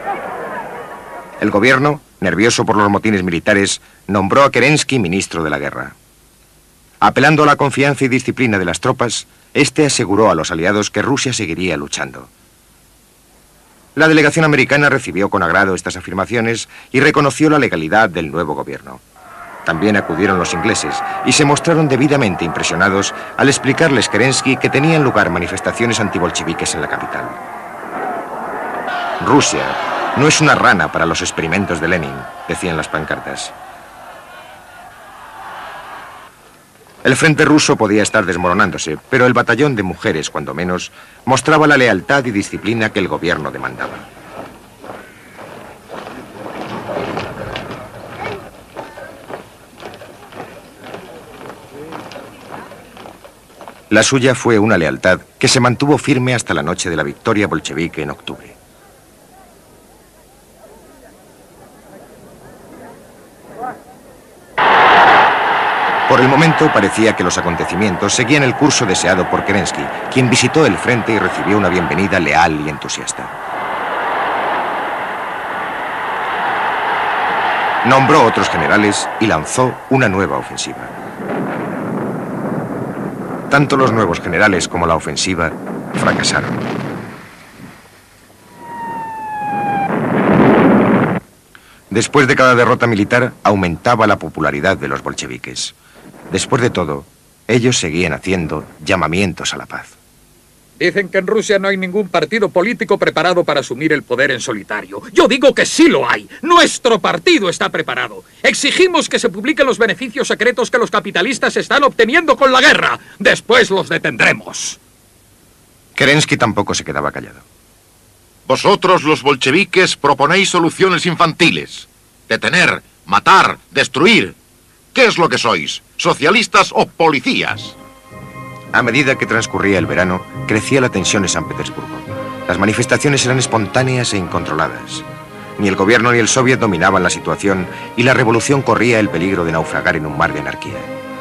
El gobierno, nervioso por los motines militares, nombró a Kerensky ministro de la guerra. Apelando a la confianza y disciplina de las tropas, este aseguró a los aliados que Rusia seguiría luchando. La delegación americana recibió con agrado estas afirmaciones y reconoció la legalidad del nuevo gobierno. También acudieron los ingleses y se mostraron debidamente impresionados al explicarles Kerensky que tenían lugar manifestaciones antibolcheviques en la capital. Rusia, No es una rana para los experimentos de Lenin, decían las pancartas. El frente ruso podía estar desmoronándose, pero el batallón de mujeres, cuando menos, mostraba la lealtad y disciplina que el gobierno demandaba. La suya fue una lealtad que se mantuvo firme hasta la noche de la victoria bolchevique en octubre. Por el momento parecía que los acontecimientos seguían el curso deseado por Kerensky, quien visitó el frente y recibió una bienvenida leal y entusiasta. Nombró otros generales y lanzó una nueva ofensiva. Tanto los nuevos generales como la ofensiva fracasaron. Después de cada derrota militar, aumentaba la popularidad de los bolcheviques. Después de todo, ellos seguían haciendo llamamientos a la paz. Dicen que en Rusia no hay ningún partido político preparado para asumir el poder en solitario. Yo digo que sí lo hay. Nuestro partido está preparado. Exigimos que se publiquen los beneficios secretos que los capitalistas están obteniendo con la guerra. Después los detendremos. Kerensky tampoco se quedaba callado. Vosotros, los bolcheviques, proponéis soluciones infantiles. Detener, matar, destruir. ¿Qué es lo que sois? ¿Socialistas o policías? A medida que transcurría el verano, crecía la tensión en San Petersburgo. Las manifestaciones eran espontáneas e incontroladas. Ni el gobierno ni el soviet dominaban la situación y la revolución corría el peligro de naufragar en un mar de anarquía.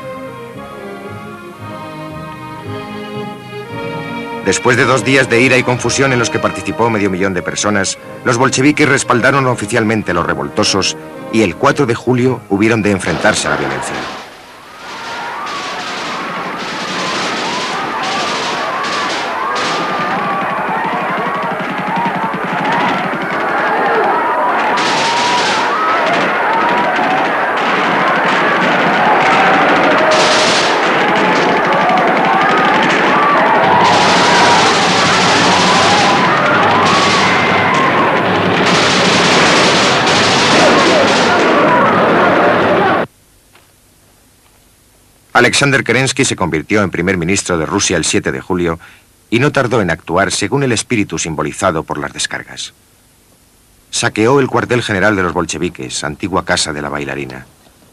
Después de 2 días de ira y confusión en los que participó 500.000 de personas, los bolcheviques respaldaron oficialmente a los revoltosos y el 4 de julio hubieron de enfrentarse a la violencia. Alexander Kerensky se convirtió en primer ministro de Rusia el 7 de julio y no tardó en actuar según el espíritu simbolizado por las descargas. Saqueó el cuartel general de los bolcheviques, antigua casa de la bailarina.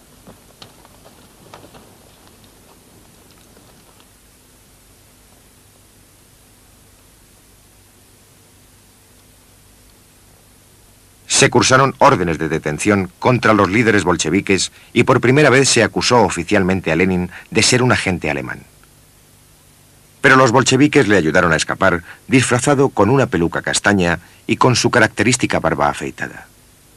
Se cursaron órdenes de detención contra los líderes bolcheviques y por primera vez se acusó oficialmente a Lenin de ser un agente alemán. Pero los bolcheviques le ayudaron a escapar, disfrazado con una peluca castaña y con su característica barba afeitada.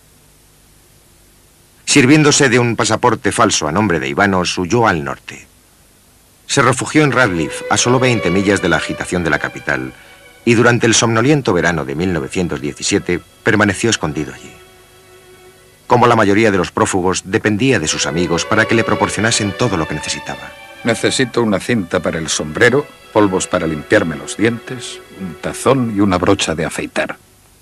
Sirviéndose de un pasaporte falso a nombre de Ivanos, huyó al norte. Se refugió en Radliv, a solo 20 millas de la agitación de la capital, y durante el somnoliento verano de 1917 permaneció escondido allí. Como la mayoría de los prófugos, dependía de sus amigos para que le proporcionasen todo lo que necesitaba. Necesito una cinta para el sombrero, polvos para limpiarme los dientes, un tazón y una brocha de afeitar.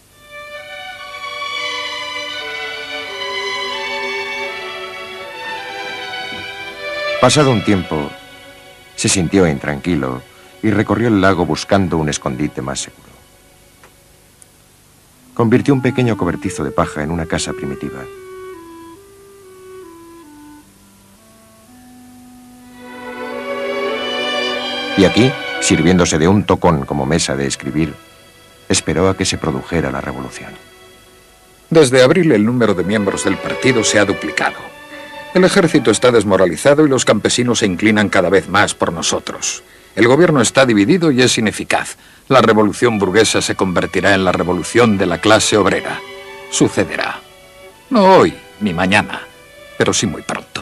Pasado un tiempo, se sintió intranquilo y recorrió el lago buscando un escondite más seguro. Convirtió un pequeño cobertizo de paja en una casa primitiva. Y aquí, sirviéndose de un tocón como mesa de escribir, esperó a que se produjera la revolución. Desde abril el número de miembros del partido se ha duplicado. El ejército está desmoralizado y los campesinos se inclinan cada vez más por nosotros. El gobierno está dividido y es ineficaz. La revolución burguesa se convertirá en la revolución de la clase obrera. Sucederá. No hoy ni mañana, pero sí muy pronto.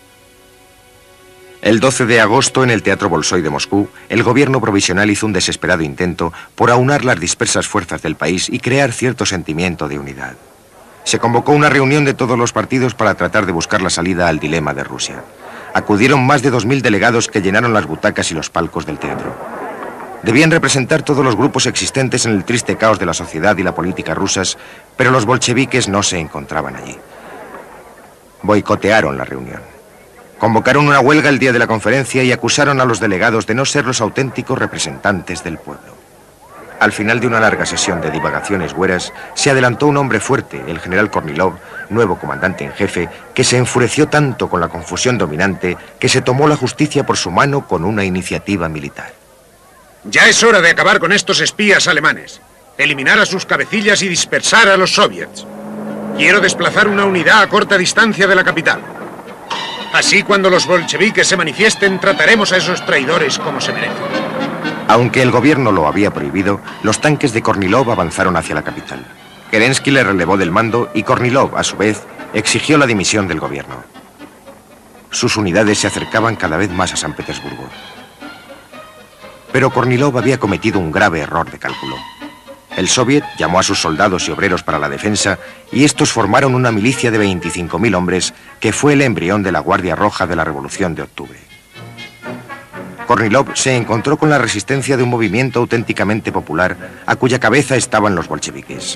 El 12 de agosto, en el Teatro Bolshoi de Moscú, el gobierno provisional hizo un desesperado intento por aunar las dispersas fuerzas del país y crear cierto sentimiento de unidad. Se convocó una reunión de todos los partidos para tratar de buscar la salida al dilema de Rusia. Acudieron más de 2000 delegados que llenaron las butacas y los palcos del teatro. Debían representar todos los grupos existentes en el triste caos de la sociedad y la política rusas, pero los bolcheviques no se encontraban allí. Boicotearon la reunión. Convocaron una huelga el día de la conferencia y acusaron a los delegados de no ser los auténticos representantes del pueblo. Al final de una larga sesión de divagaciones hueras, se adelantó un hombre fuerte, el general Kornilov, nuevo comandante en jefe, que se enfureció tanto con la confusión dominante que se tomó la justicia por su mano con una iniciativa militar. Ya es hora de acabar con estos espías alemanes, eliminar a sus cabecillas y dispersar a los soviets. Quiero desplazar una unidad a corta distancia de la capital. Así, cuando los bolcheviques se manifiesten, trataremos a esos traidores como se merecen. Aunque el gobierno lo había prohibido, los tanques de Kornilov avanzaron hacia la capital. Kerensky le relevó del mando y Kornilov, a su vez, exigió la dimisión del gobierno. Sus unidades se acercaban cada vez más a San Petersburgo. Pero Kornilov había cometido un grave error de cálculo. El soviet llamó a sus soldados y obreros para la defensa y estos formaron una milicia de 25.000 hombres que fue el embrión de la Guardia Roja de la Revolución de Octubre. Kornilov se encontró con la resistencia de un movimiento auténticamente popular a cuya cabeza estaban los bolcheviques.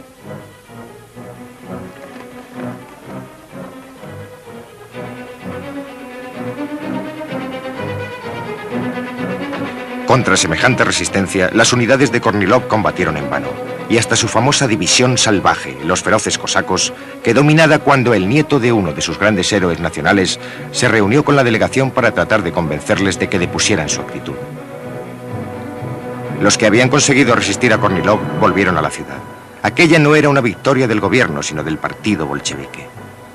Contra semejante resistencia, las unidades de Kornilov combatieron en vano, y hasta su famosa división salvaje, los feroces cosacos, quedó minada cuando el nieto de uno de sus grandes héroes nacionales se reunió con la delegación para tratar de convencerles de que depusieran su actitud. Los que habían conseguido resistir a Kornilov volvieron a la ciudad. Aquella no era una victoria del gobierno, sino del partido bolchevique.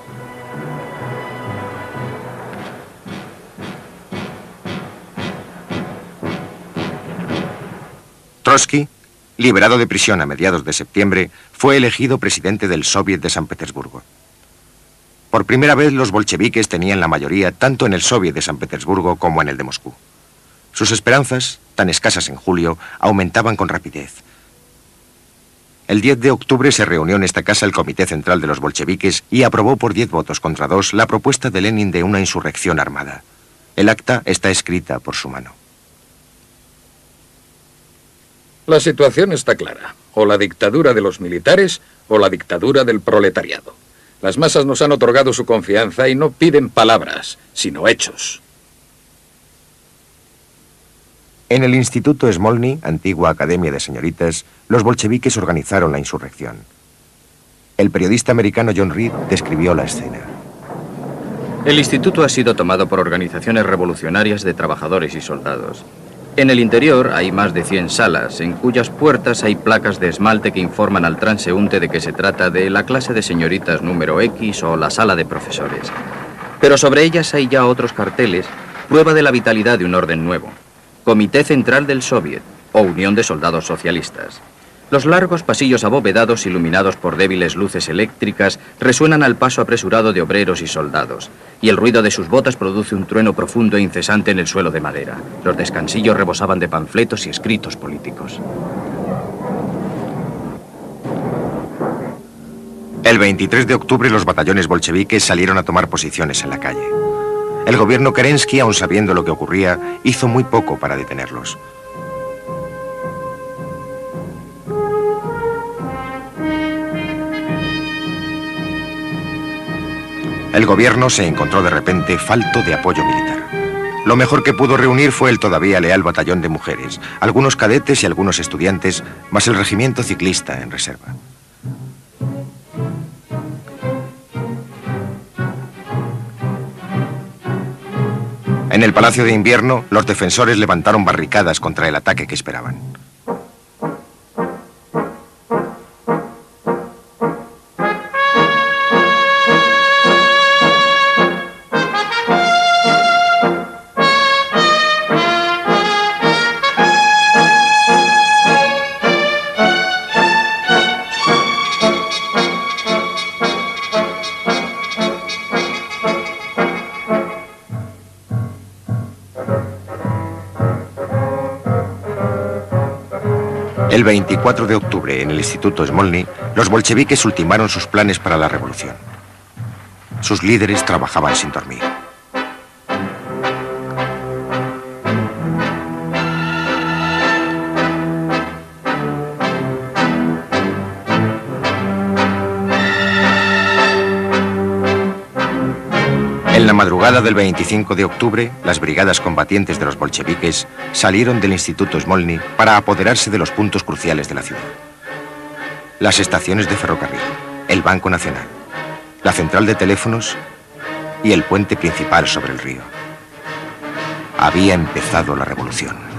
Trotsky, liberado de prisión a mediados de septiembre, fue elegido presidente del Soviet de San Petersburgo. Por primera vez los bolcheviques tenían la mayoría tanto en el Soviet de San Petersburgo como en el de Moscú. Sus esperanzas, tan escasas en julio, aumentaban con rapidez. El 10 de octubre se reunió en esta casa el Comité Central de los Bolcheviques y aprobó por 10 votos contra 2 la propuesta de Lenin de una insurrección armada. El acta está escrita por su mano. La situación está clara. O la dictadura de los militares o la dictadura del proletariado. Las masas nos han otorgado su confianza y no piden palabras, sino hechos. En el Instituto Smolny, antigua academia de señoritas, los bolcheviques organizaron la insurrección. El periodista americano John Reed describió la escena. El instituto ha sido tomado por organizaciones revolucionarias de trabajadores y soldados. En el interior hay más de 100 salas, en cuyas puertas hay placas de esmalte que informan al transeúnte de que se trata de la clase de señoritas número X o la sala de profesores. Pero sobre ellas hay ya otros carteles, prueba de la vitalidad de un orden nuevo. Comité Central del Soviet o Unión de Soldados Socialistas. Los largos pasillos abovedados iluminados por débiles luces eléctricas resuenan al paso apresurado de obreros y soldados, y el ruido de sus botas produce un trueno profundo e incesante en el suelo de madera. Los descansillos rebosaban de panfletos y escritos políticos. El 23 de octubre los batallones bolcheviques salieron a tomar posiciones en la calle. El gobierno Kerensky, aun sabiendo lo que ocurría, hizo muy poco para detenerlos. El gobierno se encontró de repente falto de apoyo militar. Lo mejor que pudo reunir fue el todavía leal batallón de mujeres, algunos cadetes y algunos estudiantes, más el regimiento ciclista en reserva. En el Palacio de Invierno, los defensores levantaron barricadas contra el ataque que esperaban. El 24 de octubre, en el Instituto Smolny, los bolcheviques ultimaron sus planes para la revolución. Sus líderes trabajaban sin dormir. madrugada del 25 de octubre, las brigadas combatientes de los bolcheviques salieron del Instituto Smolny para apoderarse de los puntos cruciales de la ciudad. Las estaciones de ferrocarril, el Banco Nacional, la central de teléfonos y el puente principal sobre el río. Había empezado la revolución.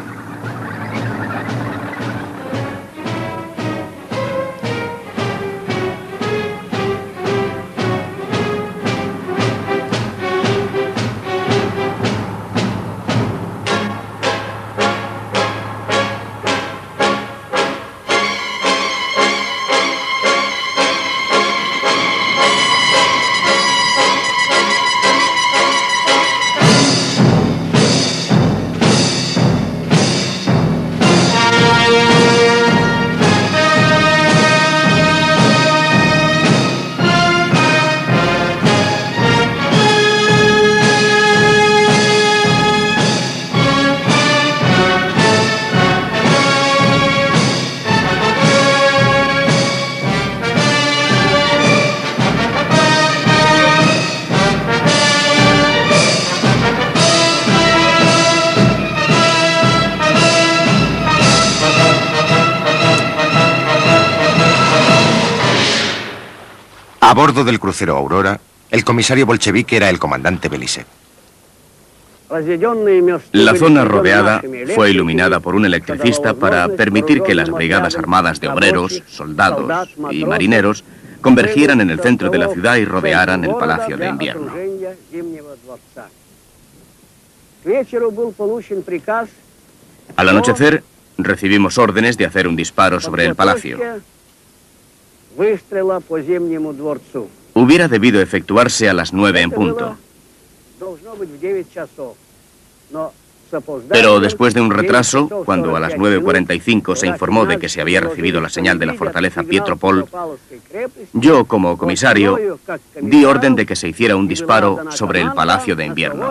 A bordo del crucero Aurora, el comisario bolchevique era el comandante Belisev. La zona rodeada fue iluminada por un electricista para permitir que las brigadas armadas de obreros, soldados y marineros convergieran en el centro de la ciudad y rodearan el Palacio de Invierno. Al anochecer, recibimos órdenes de hacer un disparo sobre el palacio. Hubiera debido efectuarse a las 9 en punto. Pero después de un retraso, cuando a las 9:45 se informó de que se había recibido la señal de la fortaleza Pietropol, yo, como comisario, di orden de que se hiciera un disparo sobre el Palacio de Invierno.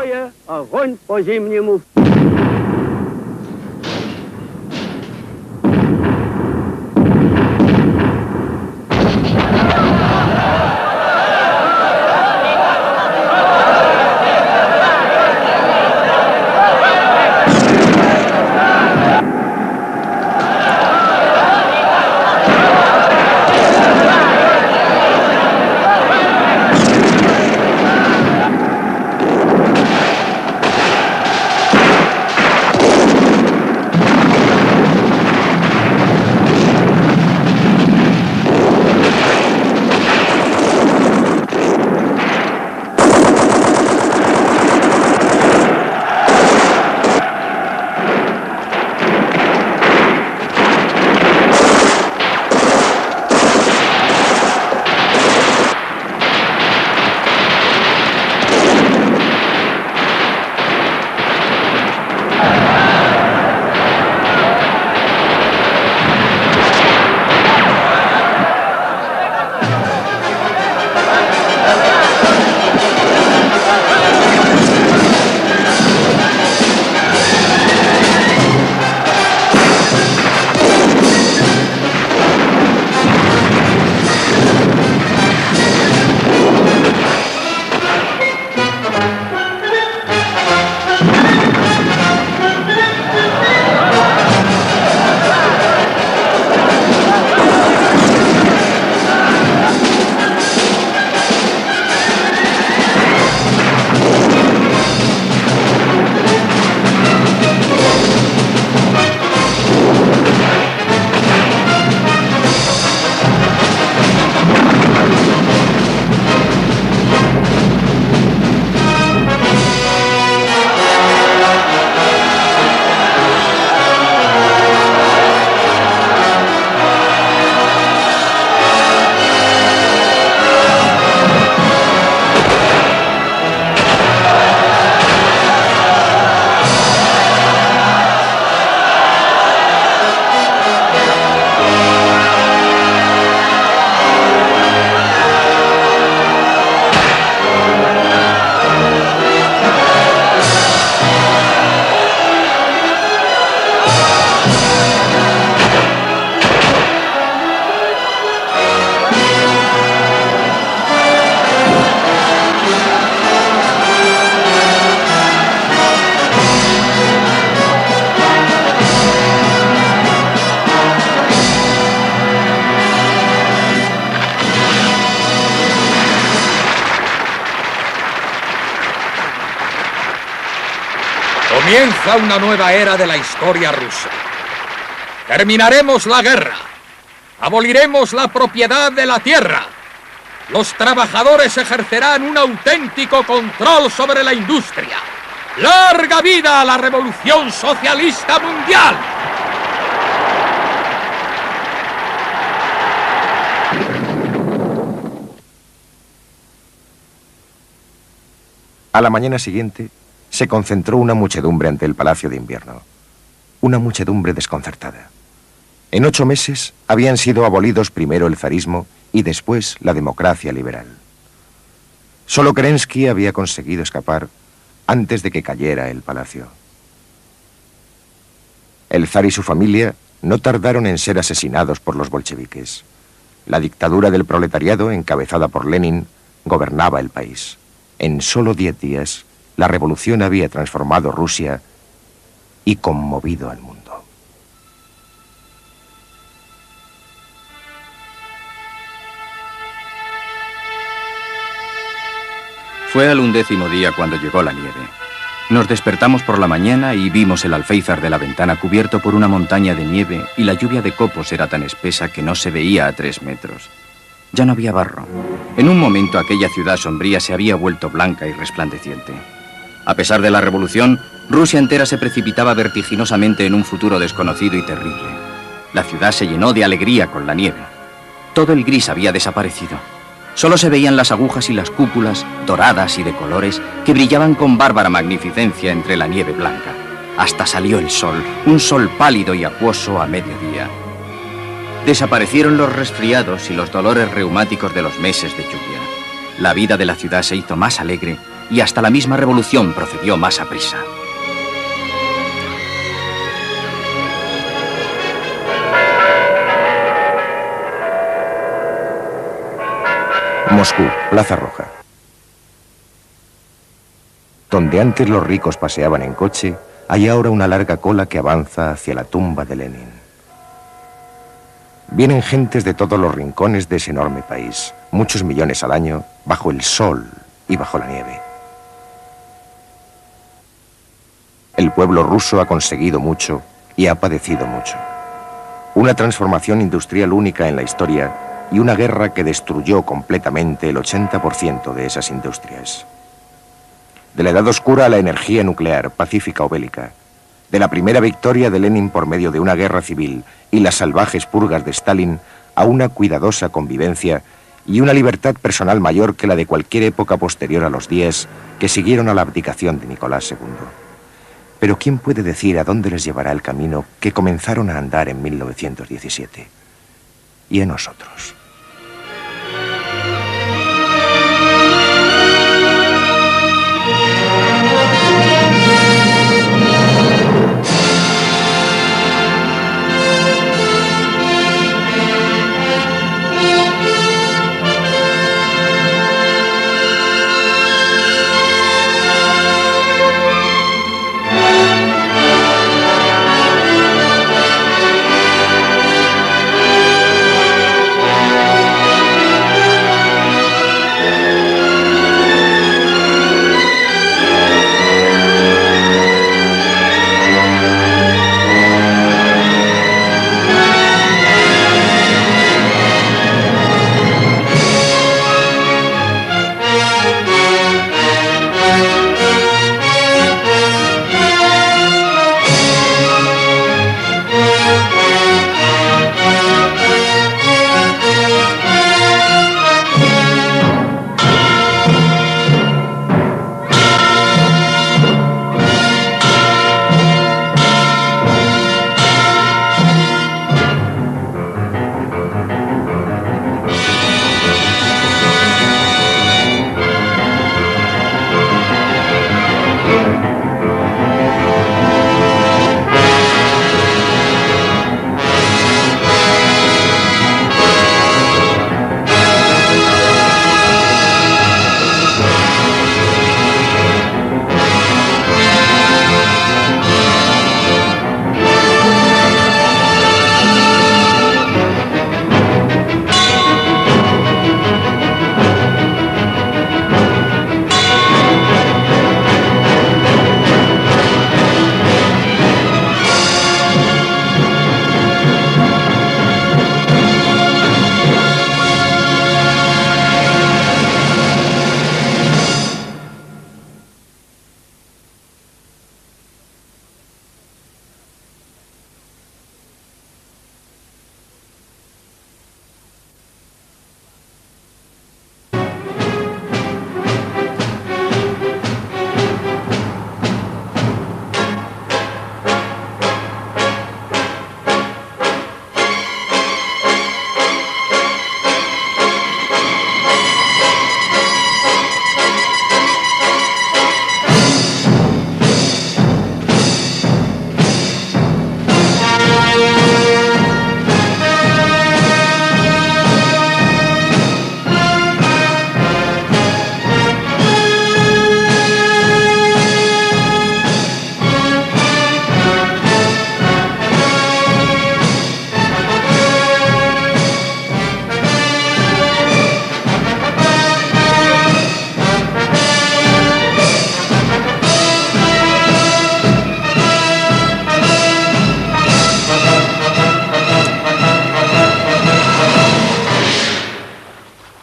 Comienza una nueva era de la historia rusa. Terminaremos la guerra. Aboliremos la propiedad de la tierra. Los trabajadores ejercerán un auténtico control sobre la industria. ¡Larga vida a la revolución socialista mundial! A la mañana siguiente, se concentró una muchedumbre ante el Palacio de Invierno. Una muchedumbre desconcertada. En 8 meses habían sido abolidos primero el zarismo y después la democracia liberal. Solo Kerensky había conseguido escapar antes de que cayera el palacio. El zar y su familia no tardaron en ser asesinados por los bolcheviques. La dictadura del proletariado, encabezada por Lenin, gobernaba el país. En solo 10 días, la revolución había transformado Rusia y conmovido al mundo. Fue al 11º día cuando llegó la nieve. Nos despertamos por la mañana y vimos el alféizar de la ventana cubierto por una montaña de nieve y la lluvia de copos era tan espesa que no se veía a 3 metros. Ya no había barro. En un momento aquella ciudad sombría se había vuelto blanca y resplandeciente. A pesar de la revolución, Rusia entera se precipitaba vertiginosamente en un futuro desconocido y terrible. La ciudad se llenó de alegría con la nieve. Todo el gris había desaparecido. Solo se veían las agujas y las cúpulas, doradas y de colores, que brillaban con bárbara magnificencia entre la nieve blanca. Hasta salió el sol, un sol pálido y acuoso a mediodía. Desaparecieron los resfriados y los dolores reumáticos de los meses de lluvia. La vida de la ciudad se hizo más alegre y hasta la misma revolución procedió más aprisa. Moscú, Plaza Roja. Donde antes los ricos paseaban en coche, hay ahora una larga cola que avanza hacia la tumba de Lenin. Vienen gentes de todos los rincones de ese enorme país, muchos millones al año, bajo el sol y bajo la nieve. El pueblo ruso ha conseguido mucho y ha padecido mucho. Una transformación industrial única en la historia y una guerra que destruyó completamente el 80% de esas industrias. De la Edad Oscura a la energía nuclear, pacífica o bélica, de la primera victoria de Lenin por medio de una guerra civil y las salvajes purgas de Stalin a una cuidadosa convivencia y una libertad personal mayor que la de cualquier época posterior a los días que siguieron a la abdicación de Nicolás II. Pero ¿quién puede decir a dónde les llevará el camino que comenzaron a andar en 1917? Y a nosotros.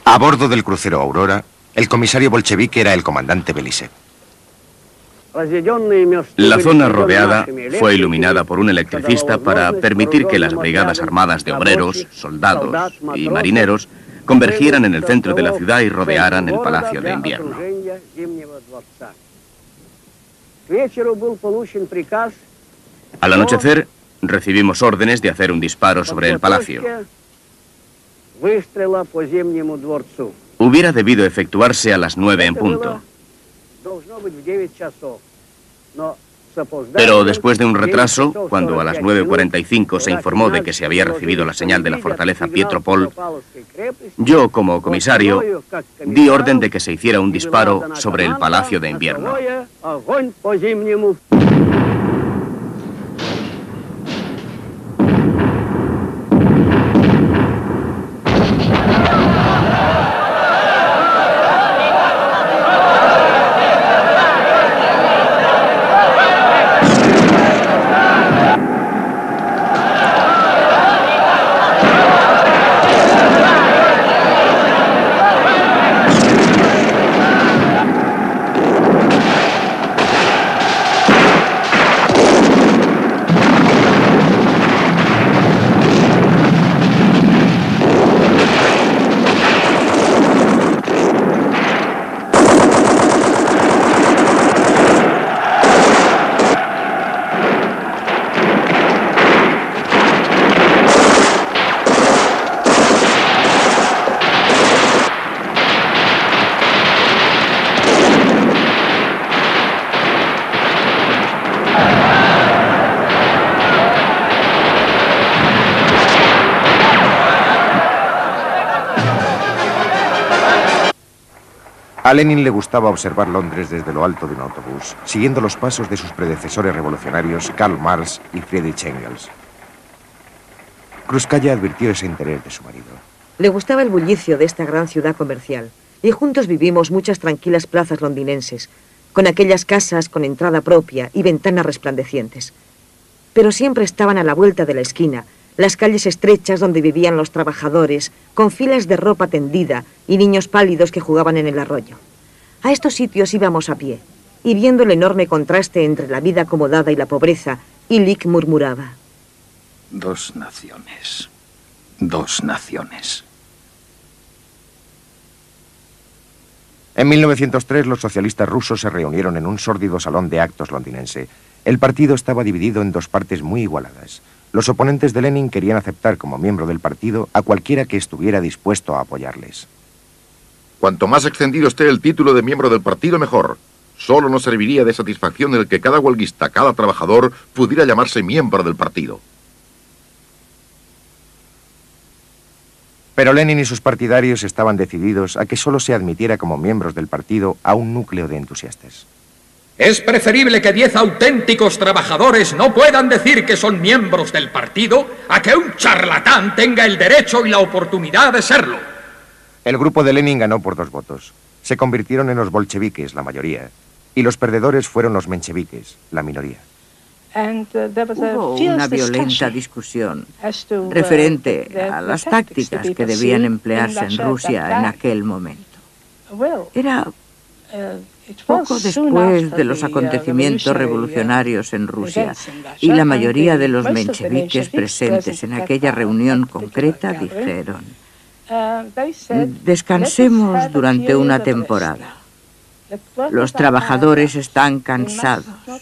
A bordo del crucero Aurora, el comisario bolchevique era el comandante Belisev. La zona rodeada fue iluminada por un electricista para permitir que las brigadas armadas de obreros, soldados y marineros convergieran en el centro de la ciudad y rodearan el Palacio de Invierno. Al anochecer, recibimos órdenes de hacer un disparo sobre el palacio. Hubiera debido efectuarse a las 9 en punto. Pero después de un retraso, cuando a las 9:45 se informó de que se había recibido la señal de la fortaleza Pietropol, yo, como comisario, di orden de que se hiciera un disparo sobre el Palacio de Invierno. A Lenin le gustaba observar Londres desde lo alto de un autobús, siguiendo los pasos de sus predecesores revolucionarios Karl Marx y Friedrich Engels. Krúpskaya advirtió ese interés de su marido. Le gustaba el bullicio de esta gran ciudad comercial, y juntos vivimos muchas tranquilas plazas londinenses, con aquellas casas con entrada propia y ventanas resplandecientes. Pero siempre estaban a la vuelta de la esquina, las calles estrechas donde vivían los trabajadores, con filas de ropa tendida y niños pálidos que jugaban en el arroyo. A estos sitios íbamos a pie, y viendo el enorme contraste entre la vida acomodada y la pobreza, Illich murmuraba: Dos naciones. Dos naciones. En 1903 los socialistas rusos se reunieron en un sórdido salón de actos londinense. El partido estaba dividido en dos partes muy igualadas. Los oponentes de Lenin querían aceptar como miembro del partido a cualquiera que estuviera dispuesto a apoyarles. Cuanto más extendido esté el título de miembro del partido, mejor. Solo nos serviría de satisfacción el que cada huelguista, cada trabajador, pudiera llamarse miembro del partido. Pero Lenin y sus partidarios estaban decididos a que solo se admitiera como miembros del partido a un núcleo de entusiastas. Es preferible que 10 auténticos trabajadores no puedan decir que son miembros del partido a que un charlatán tenga el derecho y la oportunidad de serlo. El grupo de Lenin ganó por 2 votos. Se convirtieron en los bolcheviques, la mayoría, y los perdedores fueron los mencheviques, la minoría. Hubo una violenta discusión referente a las tácticas que debían emplearse en Rusia en aquel momento. Era poco después de los acontecimientos revolucionarios en Rusia, y la mayoría de los mencheviques presentes en aquella reunión concreta dijeron: descansemos durante una temporada. Los trabajadores están cansados.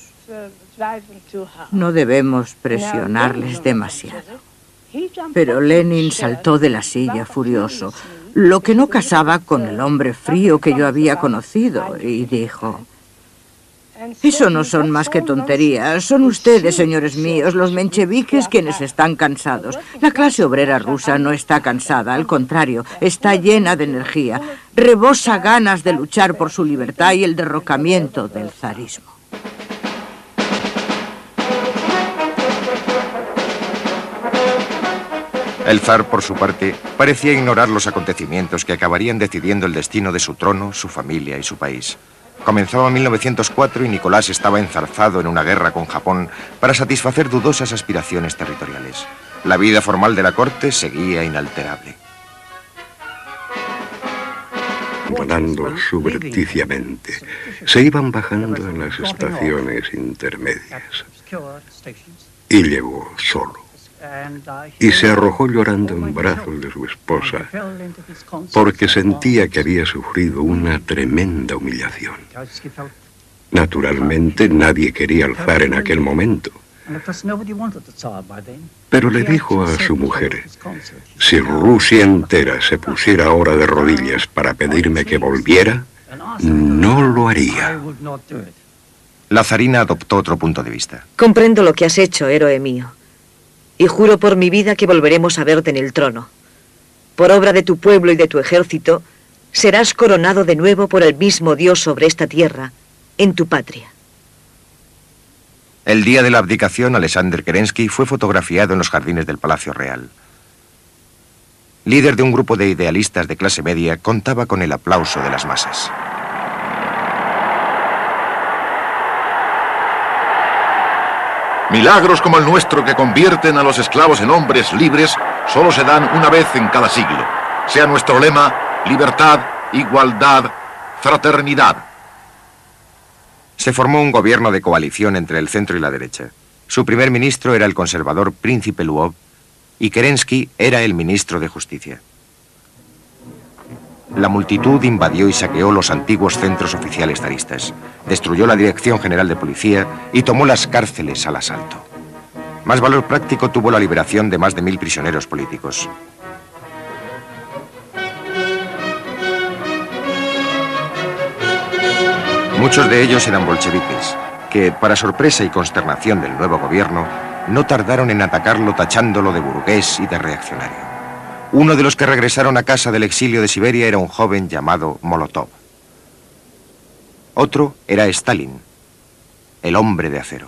No debemos presionarles demasiado. Pero Lenin saltó de la silla furioso, lo que no casaba con el hombre frío que yo había conocido, y dijo: eso no son más que tonterías. Son ustedes, señores míos, los mencheviques, quienes están cansados. La clase obrera rusa no está cansada, al contrario, está llena de energía. Rebosa ganas de luchar por su libertad y el derrocamiento del zarismo. El zar, por su parte, parecía ignorar los acontecimientos que acabarían decidiendo el destino de su trono, su familia y su país. Comenzaba 1904 y Nicolás estaba enzarzado en una guerra con Japón para satisfacer dudosas aspiraciones territoriales. La vida formal de la corte seguía inalterable. caminando subrepticiamente. Se iban bajando en las estaciones intermedias. Y llegó solo. Y se arrojó llorando en brazos de su esposa, porque sentía que había sufrido una tremenda humillación. Naturalmente, nadie quería al zar en aquel momento. Pero le dijo a su mujer: si Rusia entera se pusiera ahora de rodillas para pedirme que volviera, no lo haría. La zarina adoptó otro punto de vista. Comprendo lo que has hecho, héroe mío. Y juro por mi vida que volveremos a verte en el trono. Por obra de tu pueblo y de tu ejército, serás coronado de nuevo por el mismo Dios sobre esta tierra, en tu patria. El día de la abdicación, Alexander Kerensky fue fotografiado en los jardines del Palacio Real. Líder de un grupo de idealistas de clase media, contaba con el aplauso de las masas. Milagros como el nuestro que convierten a los esclavos en hombres libres solo se dan una vez en cada siglo. Sea nuestro lema: libertad, igualdad, fraternidad. Se formó un gobierno de coalición entre el centro y la derecha. Su primer ministro era el conservador Príncipe Lvov y Kerensky era el ministro de Justicia. La multitud invadió y saqueó los antiguos centros oficiales zaristas, destruyó la Dirección General de Policía y tomó las cárceles al asalto. Más valor práctico tuvo la liberación de más de 1000 prisioneros políticos. Muchos de ellos eran bolcheviques, que, para sorpresa y consternación del nuevo gobierno, no tardaron en atacarlo tachándolo de burgués y de reaccionario. Uno de los que regresaron a casa del exilio de Siberia era un joven llamado Molotov. Otro era Stalin, el hombre de acero.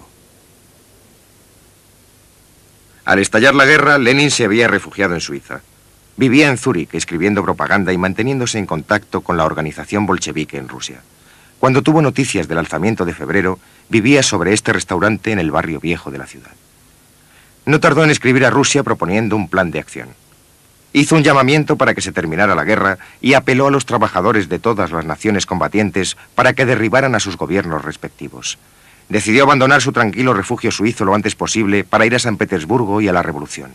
Al estallar la guerra, Lenin se había refugiado en Suiza. Vivía en Zúrich, escribiendo propaganda y manteniéndose en contacto con la organización bolchevique en Rusia. Cuando tuvo noticias del alzamiento de febrero, vivía sobre este restaurante en el barrio viejo de la ciudad. No tardó en escribir a Rusia proponiendo un plan de acción. Hizo un llamamiento para que se terminara la guerra y apeló a los trabajadores de todas las naciones combatientes para que derribaran a sus gobiernos respectivos. Decidió abandonar su tranquilo refugio suizo lo antes posible para ir a San Petersburgo y a la revolución.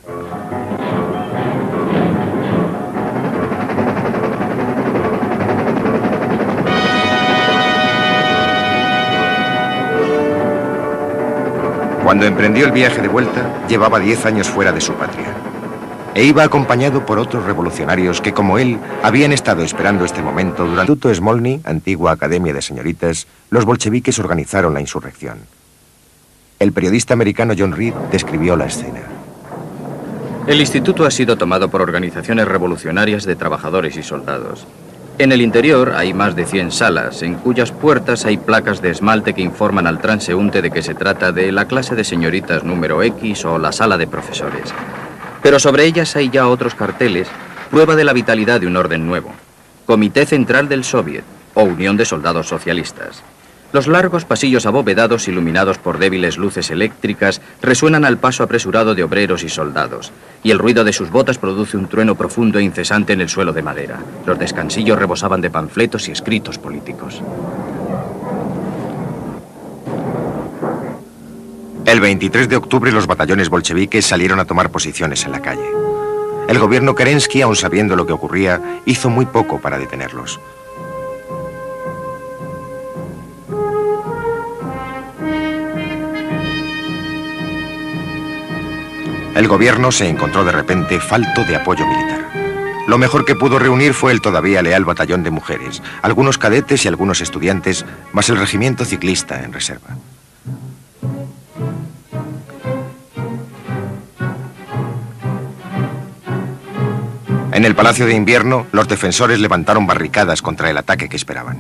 Cuando emprendió el viaje de vuelta, llevaba 10 años fuera de su patria. E iba acompañado por otros revolucionarios que, como él, habían estado esperando este momento. Durante el Instituto Smolny, antigua academia de señoritas, los bolcheviques organizaron la insurrección. El periodista americano John Reed describió la escena. El instituto ha sido tomado por organizaciones revolucionarias de trabajadores y soldados. En el interior hay más de 100 salas, en cuyas puertas hay placas de esmalte que informan al transeúnte de que se trata de la clase de señoritas número X o la sala de profesores. Pero sobre ellas hay ya otros carteles, prueba de la vitalidad de un orden nuevo. Comité Central del Soviet o Unión de Soldados Socialistas. Los largos pasillos abovedados, iluminados por débiles luces eléctricas, resuenan al paso apresurado de obreros y soldados, y el ruido de sus botas produce un trueno profundo e incesante en el suelo de madera. Los descansillos rebosaban de panfletos y escritos políticos. El 23 de octubre los batallones bolcheviques salieron a tomar posiciones en la calle. El gobierno Kerensky, aun sabiendo lo que ocurría, hizo muy poco para detenerlos. El gobierno se encontró de repente falto de apoyo militar. Lo mejor que pudo reunir fue el todavía leal batallón de mujeres, algunos cadetes y algunos estudiantes, más el regimiento ciclista en reserva. En el Palacio de Invierno, los defensores levantaron barricadas contra el ataque que esperaban.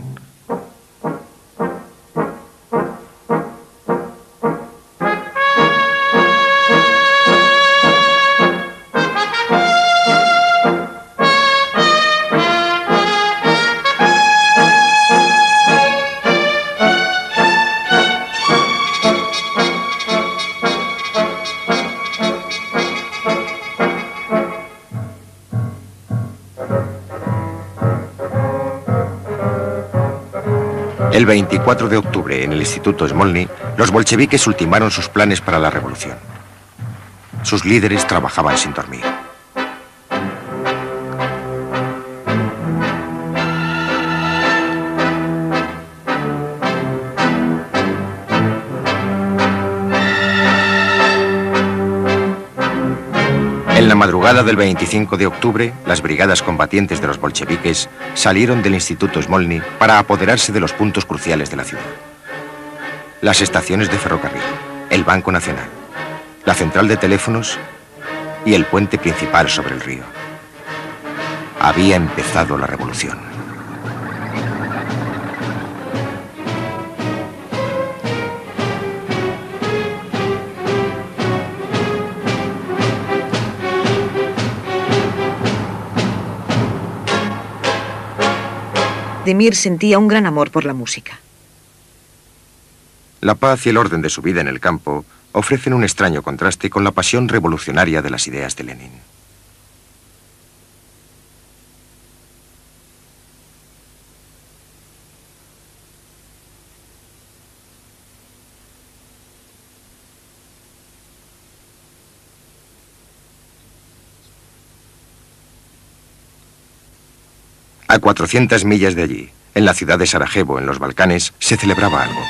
El 24 de octubre, en el Instituto Smolny, los bolcheviques ultimaron sus planes para la revolución. Sus líderes trabajaban sin dormir. En la madrugada del 25 de octubre, las brigadas combatientes de los bolcheviques salieron del Instituto Smolny para apoderarse de los puntos cruciales de la ciudad. Las estaciones de ferrocarril, el Banco Nacional, la central de teléfonos y el puente principal sobre el río. Había empezado la revolución. Vladimir sentía un gran amor por la música. La paz y el orden de su vida en el campo ofrecen un extraño contraste con la pasión revolucionaria de las ideas de Lenin. A 400 millas de allí, en la ciudad de Sarajevo, en los Balcanes, se celebraba algo.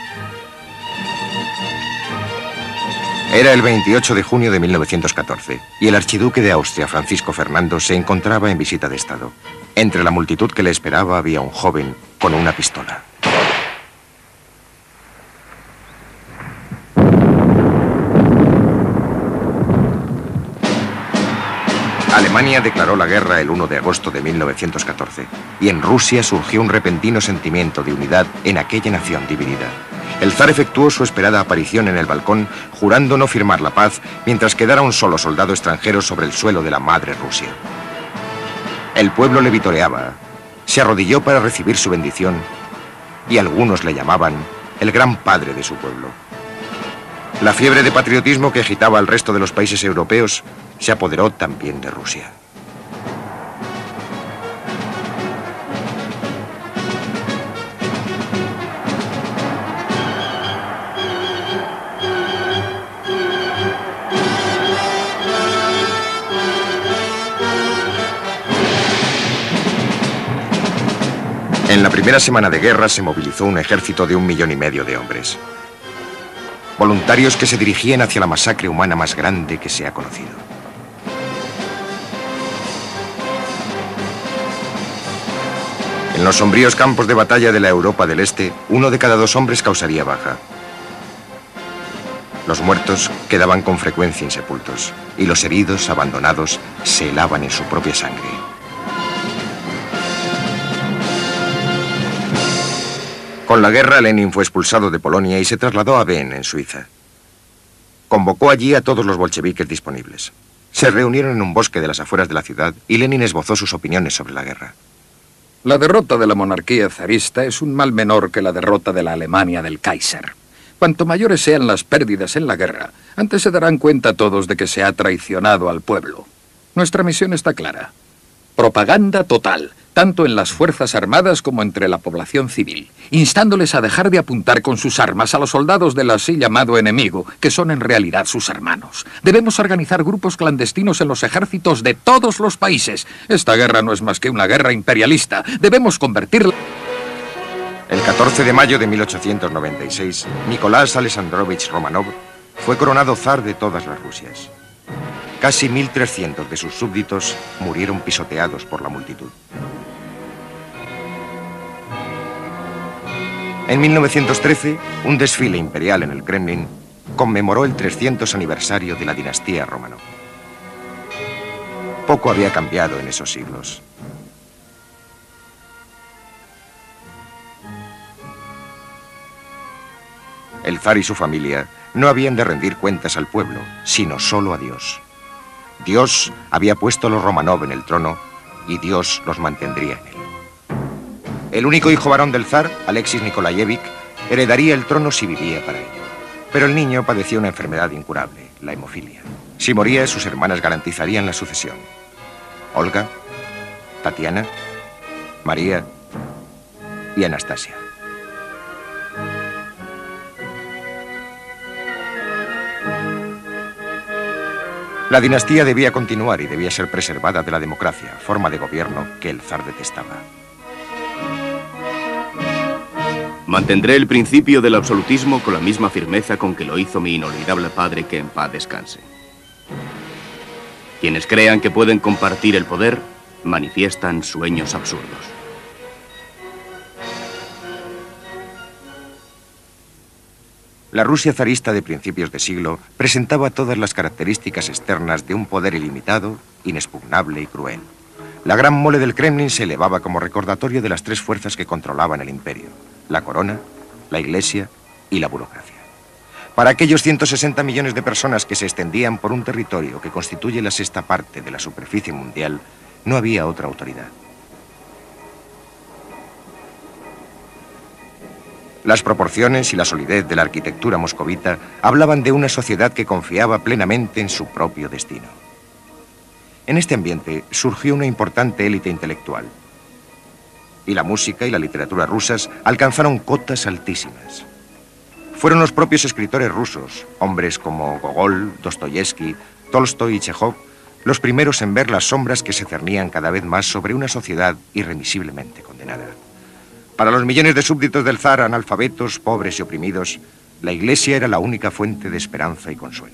Era el 28 de junio de 1914 y el archiduque de Austria, Francisco Fernando, se encontraba en visita de Estado. Entre la multitud que le esperaba había un joven con una pistola. Alemania declaró la guerra el 1 de agosto de 1914 y en Rusia surgió un repentino sentimiento de unidad en aquella nación dividida. El zar efectuó su esperada aparición en el balcón, jurando no firmar la paz mientras quedara un solo soldado extranjero sobre el suelo de la madre Rusia. El pueblo le vitoreaba, se arrodilló para recibir su bendición y algunos le llamaban el gran padre de su pueblo. La fiebre de patriotismo que agitaba al resto de los países europeos se apoderó también de Rusia. En la primera semana de guerra se movilizó un ejército de 1,5 millones de hombres. Voluntarios que se dirigían hacia la masacre humana más grande que se ha conocido. En los sombríos campos de batalla de la Europa del Este, 1 de cada 2 hombres causaría baja. Los muertos quedaban con frecuencia insepultos y los heridos, abandonados, se helaban en su propia sangre. Con la guerra, Lenin fue expulsado de Polonia y se trasladó a Wien, en Suiza. Convocó allí a todos los bolcheviques disponibles. Se reunieron en un bosque de las afueras de la ciudad y Lenin esbozó sus opiniones sobre la guerra. La derrota de la monarquía zarista es un mal menor que la derrota de la Alemania del Kaiser. Cuanto mayores sean las pérdidas en la guerra, antes se darán cuenta todos de que se ha traicionado al pueblo. Nuestra misión está clara. Propaganda total, tanto en las Fuerzas Armadas como entre la población civil, instándoles a dejar de apuntar con sus armas a los soldados del así llamado enemigo, que son en realidad sus hermanos. Debemos organizar grupos clandestinos en los ejércitos de todos los países. Esta guerra no es más que una guerra imperialista. Debemos convertirla... El 14 de mayo de 1896, Nicolás Alexandrovich Romanov fue coronado zar de todas las Rusias. Casi 1.300 de sus súbditos murieron pisoteados por la multitud. En 1913, un desfile imperial en el Kremlin conmemoró el 300 aniversario de la dinastía Romanov. Poco había cambiado en esos siglos. El zar y su familia no habían de rendir cuentas al pueblo, sino solo a Dios. Dios había puesto a los Romanov en el trono y Dios los mantendría en él. El único hijo varón del zar, Alexis Nikolayevich, heredaría el trono si vivía para ello. Pero el niño padecía una enfermedad incurable, la hemofilia. Si moría, sus hermanas garantizarían la sucesión. Olga, Tatiana, María y Anastasia. La dinastía debía continuar y debía ser preservada de la democracia, forma de gobierno que el zar detestaba. Mantendré el principio del absolutismo con la misma firmeza con que lo hizo mi inolvidable padre, que en paz descanse. Quienes crean que pueden compartir el poder, manifiestan sueños absurdos. La Rusia zarista de principios de siglo presentaba todas las características externas de un poder ilimitado, inexpugnable y cruel. La gran mole del Kremlin se elevaba como recordatorio de las tres fuerzas que controlaban el imperio: la corona, la iglesia y la burocracia. Para aquellos 160 millones de personas que se extendían por un territorio que constituye la sexta parte de la superficie mundial, no había otra autoridad. Las proporciones y la solidez de la arquitectura moscovita hablaban de una sociedad que confiaba plenamente en su propio destino. En este ambiente surgió una importante élite intelectual, y la música y la literatura rusas alcanzaron cotas altísimas. Fueron los propios escritores rusos, hombres como Gogol, Dostoyevsky, Tolstoy y Chekhov, los primeros en ver las sombras que se cernían cada vez más sobre una sociedad irremisiblemente condenada. Para los millones de súbditos del zar, analfabetos, pobres y oprimidos, la iglesia era la única fuente de esperanza y consuelo.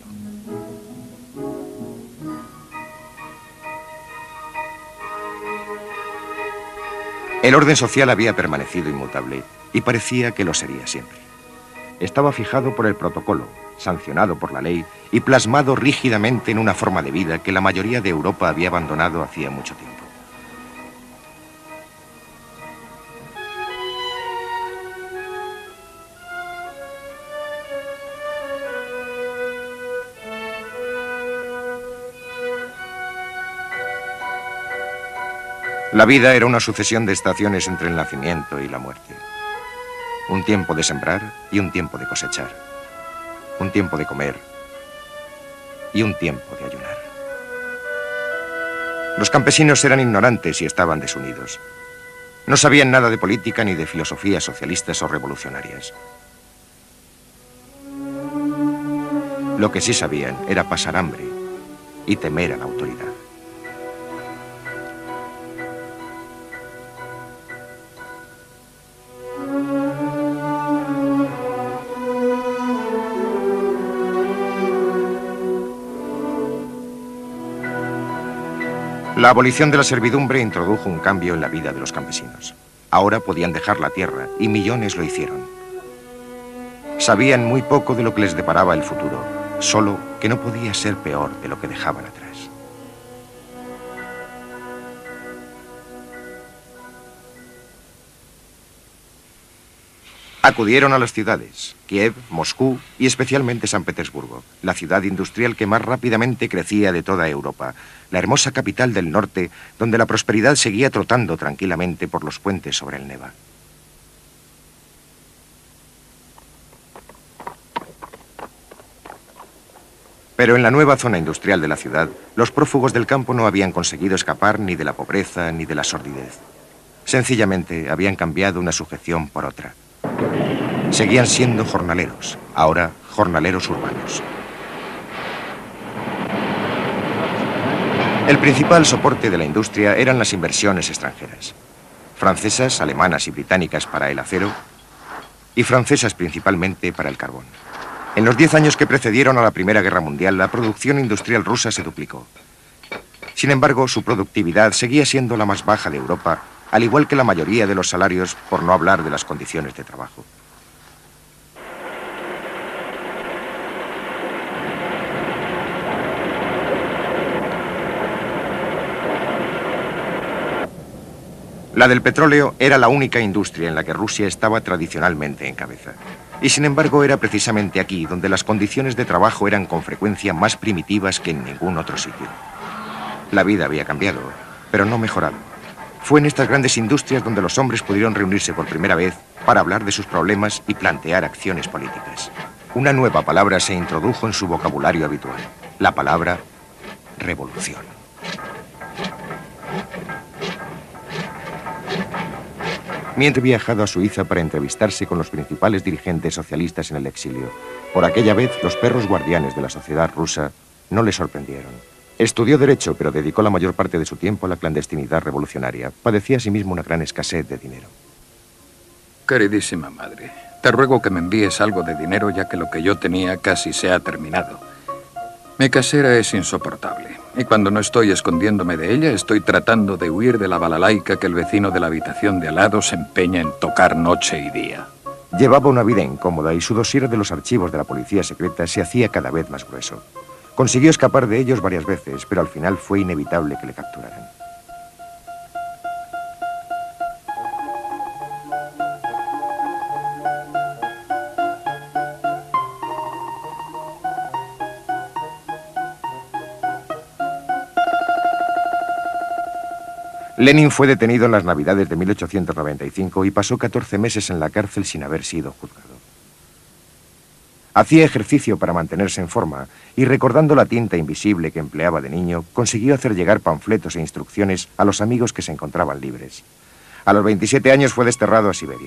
El orden social había permanecido inmutable y parecía que lo sería siempre. Estaba fijado por el protocolo, sancionado por la ley y plasmado rígidamente en una forma de vida que la mayoría de Europa había abandonado hacía mucho tiempo. La vida era una sucesión de estaciones entre el nacimiento y la muerte. Un tiempo de sembrar y un tiempo de cosechar. Un tiempo de comer y un tiempo de ayunar. Los campesinos eran ignorantes y estaban desunidos. No sabían nada de política ni de filosofías socialistas o revolucionarias. Lo que sí sabían era pasar hambre y temer a la autoridad. La abolición de la servidumbre introdujo un cambio en la vida de los campesinos. Ahora podían dejar la tierra, y millones lo hicieron. Sabían muy poco de lo que les deparaba el futuro, solo que no podía ser peor de lo que dejaban atrás. Acudieron a las ciudades, Kiev, Moscú y especialmente San Petersburgo, la ciudad industrial que más rápidamente crecía de toda Europa, la hermosa capital del norte, donde la prosperidad seguía trotando tranquilamente por los puentes sobre el Neva. Pero en la nueva zona industrial de la ciudad, los prófugos del campo no habían conseguido escapar ni de la pobreza ni de la sordidez. Sencillamente habían cambiado una sujeción por otra. Seguían siendo jornaleros, ahora jornaleros urbanos. El principal soporte de la industria eran las inversiones extranjeras. Francesas, alemanas y británicas para el acero y francesas principalmente para el carbón. En los 10 años que precedieron a la Primera Guerra Mundial, la producción industrial rusa se duplicó. Sin embargo, su productividad seguía siendo la más baja de Europa, al igual que la mayoría de los salarios, por no hablar de las condiciones de trabajo. La del petróleo era la única industria en la que Rusia estaba tradicionalmente en cabeza. Y sin embargo era precisamente aquí donde las condiciones de trabajo eran con frecuencia más primitivas que en ningún otro sitio. La vida había cambiado, pero no mejorado. Fue en estas grandes industrias donde los hombres pudieron reunirse por primera vez para hablar de sus problemas y plantear acciones políticas. Una nueva palabra se introdujo en su vocabulario habitual, la palabra revolución. Mientras había viajado a Suiza para entrevistarse con los principales dirigentes socialistas en el exilio. Por aquella vez, los perros guardianes de la sociedad rusa no le sorprendieron. Estudió Derecho, pero dedicó la mayor parte de su tiempo a la clandestinidad revolucionaria. Padecía asimismo una gran escasez de dinero. Queridísima madre, te ruego que me envíes algo de dinero, ya que lo que yo tenía casi se ha terminado. Mi casera es insoportable, y cuando no estoy escondiéndome de ella, estoy tratando de huir de la balalaica que el vecino de la habitación de al lado se empeña en tocar noche y día. Llevaba una vida incómoda y su dossier de los archivos de la policía secreta se hacía cada vez más grueso. Consiguió escapar de ellos varias veces, pero al final fue inevitable que le capturaran. Lenin fue detenido en las Navidades de 1895 y pasó 14 meses en la cárcel sin haber sido juzgado. Hacía ejercicio para mantenerse en forma y, recordando la tinta invisible que empleaba de niño, consiguió hacer llegar panfletos e instrucciones a los amigos que se encontraban libres. A los 27 años fue desterrado a Siberia.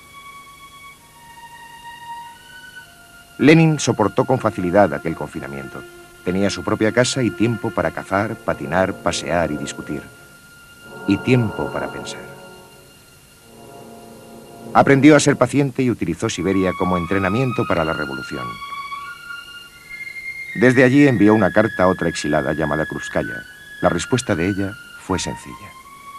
Lenin soportó con facilidad aquel confinamiento. Tenía su propia casa y tiempo para cazar, patinar, pasear y discutir. Y tiempo para pensar. Aprendió a ser paciente y utilizó Siberia como entrenamiento para la revolución. Desde allí envió una carta a otra exilada llamada Krúpskaya. La respuesta de ella fue sencilla.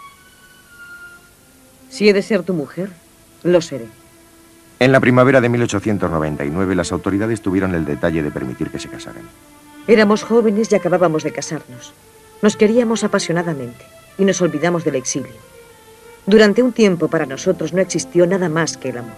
Si he de ser tu mujer, lo seré. En la primavera de 1899 las autoridades tuvieron el detalle de permitir que se casaran. Éramos jóvenes y acabábamos de casarnos. Nos queríamos apasionadamente y nos olvidamos del exilio. Durante un tiempo para nosotros no existió nada más que el amor.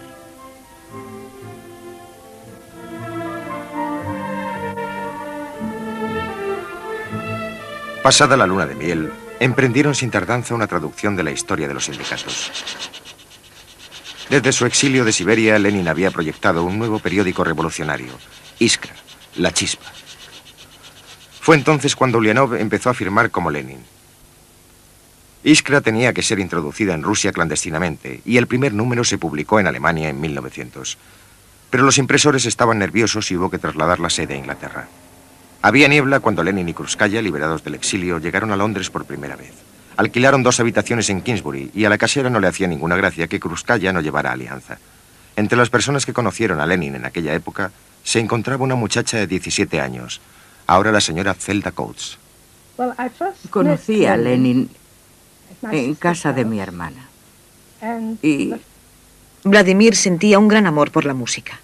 Pasada la luna de miel, emprendieron sin tardanza una traducción de la historia de los sindicatos. Desde su exilio de Siberia, Lenin había proyectado un nuevo periódico revolucionario, Iskra, La Chispa. Fue entonces cuando Ulianov empezó a firmar como Lenin. Iskra tenía que ser introducida en Rusia clandestinamente y el primer número se publicó en Alemania en 1900. Pero los impresores estaban nerviosos y hubo que trasladar la sede a Inglaterra. Había niebla cuando Lenin y Krúpskaya, liberados del exilio, llegaron a Londres por primera vez. Alquilaron 2 habitaciones en Kingsbury y a la casera no le hacía ninguna gracia que Krúpskaya no llevara alianza. Entre las personas que conocieron a Lenin en aquella época se encontraba una muchacha de 17 años, ahora la señora Zelda Coates. Conocí a Lenin en casa de mi hermana. Y Vladimir sentía un gran amor por la música.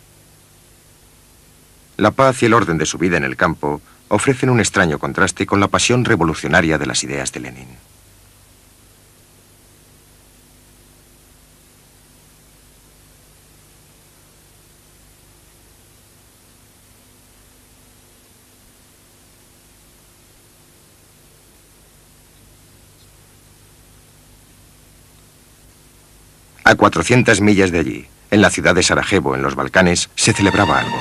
La paz y el orden de su vida en el campo ofrecen un extraño contraste con la pasión revolucionaria de las ideas de Lenin. A 400 millas de allí, en la ciudad de Sarajevo, en los Balcanes, se celebraba algo.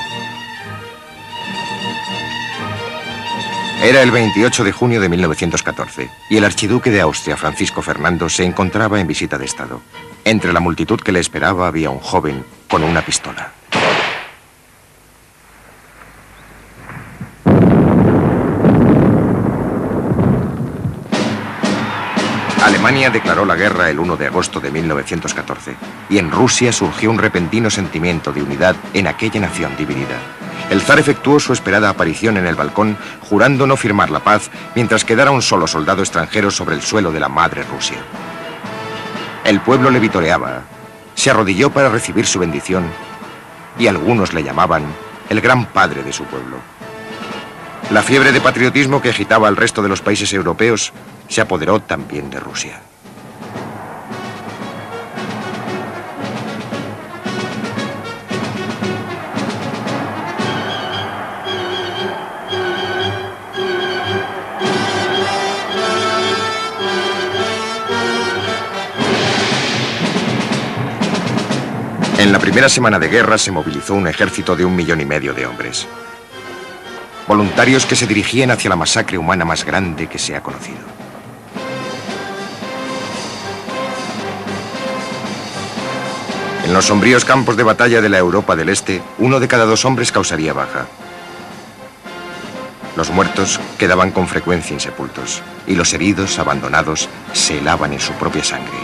Era el 28 de junio de 1914 y el archiduque de Austria, Francisco Fernando, se encontraba en visita de Estado. Entre la multitud que le esperaba había un joven con una pistola. Alemania declaró la guerra el 1 de agosto de 1914 y en Rusia surgió un repentino sentimiento de unidad en aquella nación dividida. El zar efectuó su esperada aparición en el balcón, jurando no firmar la paz mientras quedara un solo soldado extranjero sobre el suelo de la madre Rusia. El pueblo le vitoreaba, se arrodilló para recibir su bendición y algunos le llamaban el gran padre de su pueblo. La fiebre de patriotismo que agitaba al resto de los países europeos se apoderó también de Rusia. En la primera semana de guerra se movilizó un ejército de 1,5 millones de hombres. Voluntarios que se dirigían hacia la masacre humana más grande que se ha conocido. En los sombríos campos de batalla de la Europa del Este, 1 de cada 2 hombres causaría baja. Los muertos quedaban con frecuencia insepultos y los heridos, abandonados, se helaban en su propia sangre.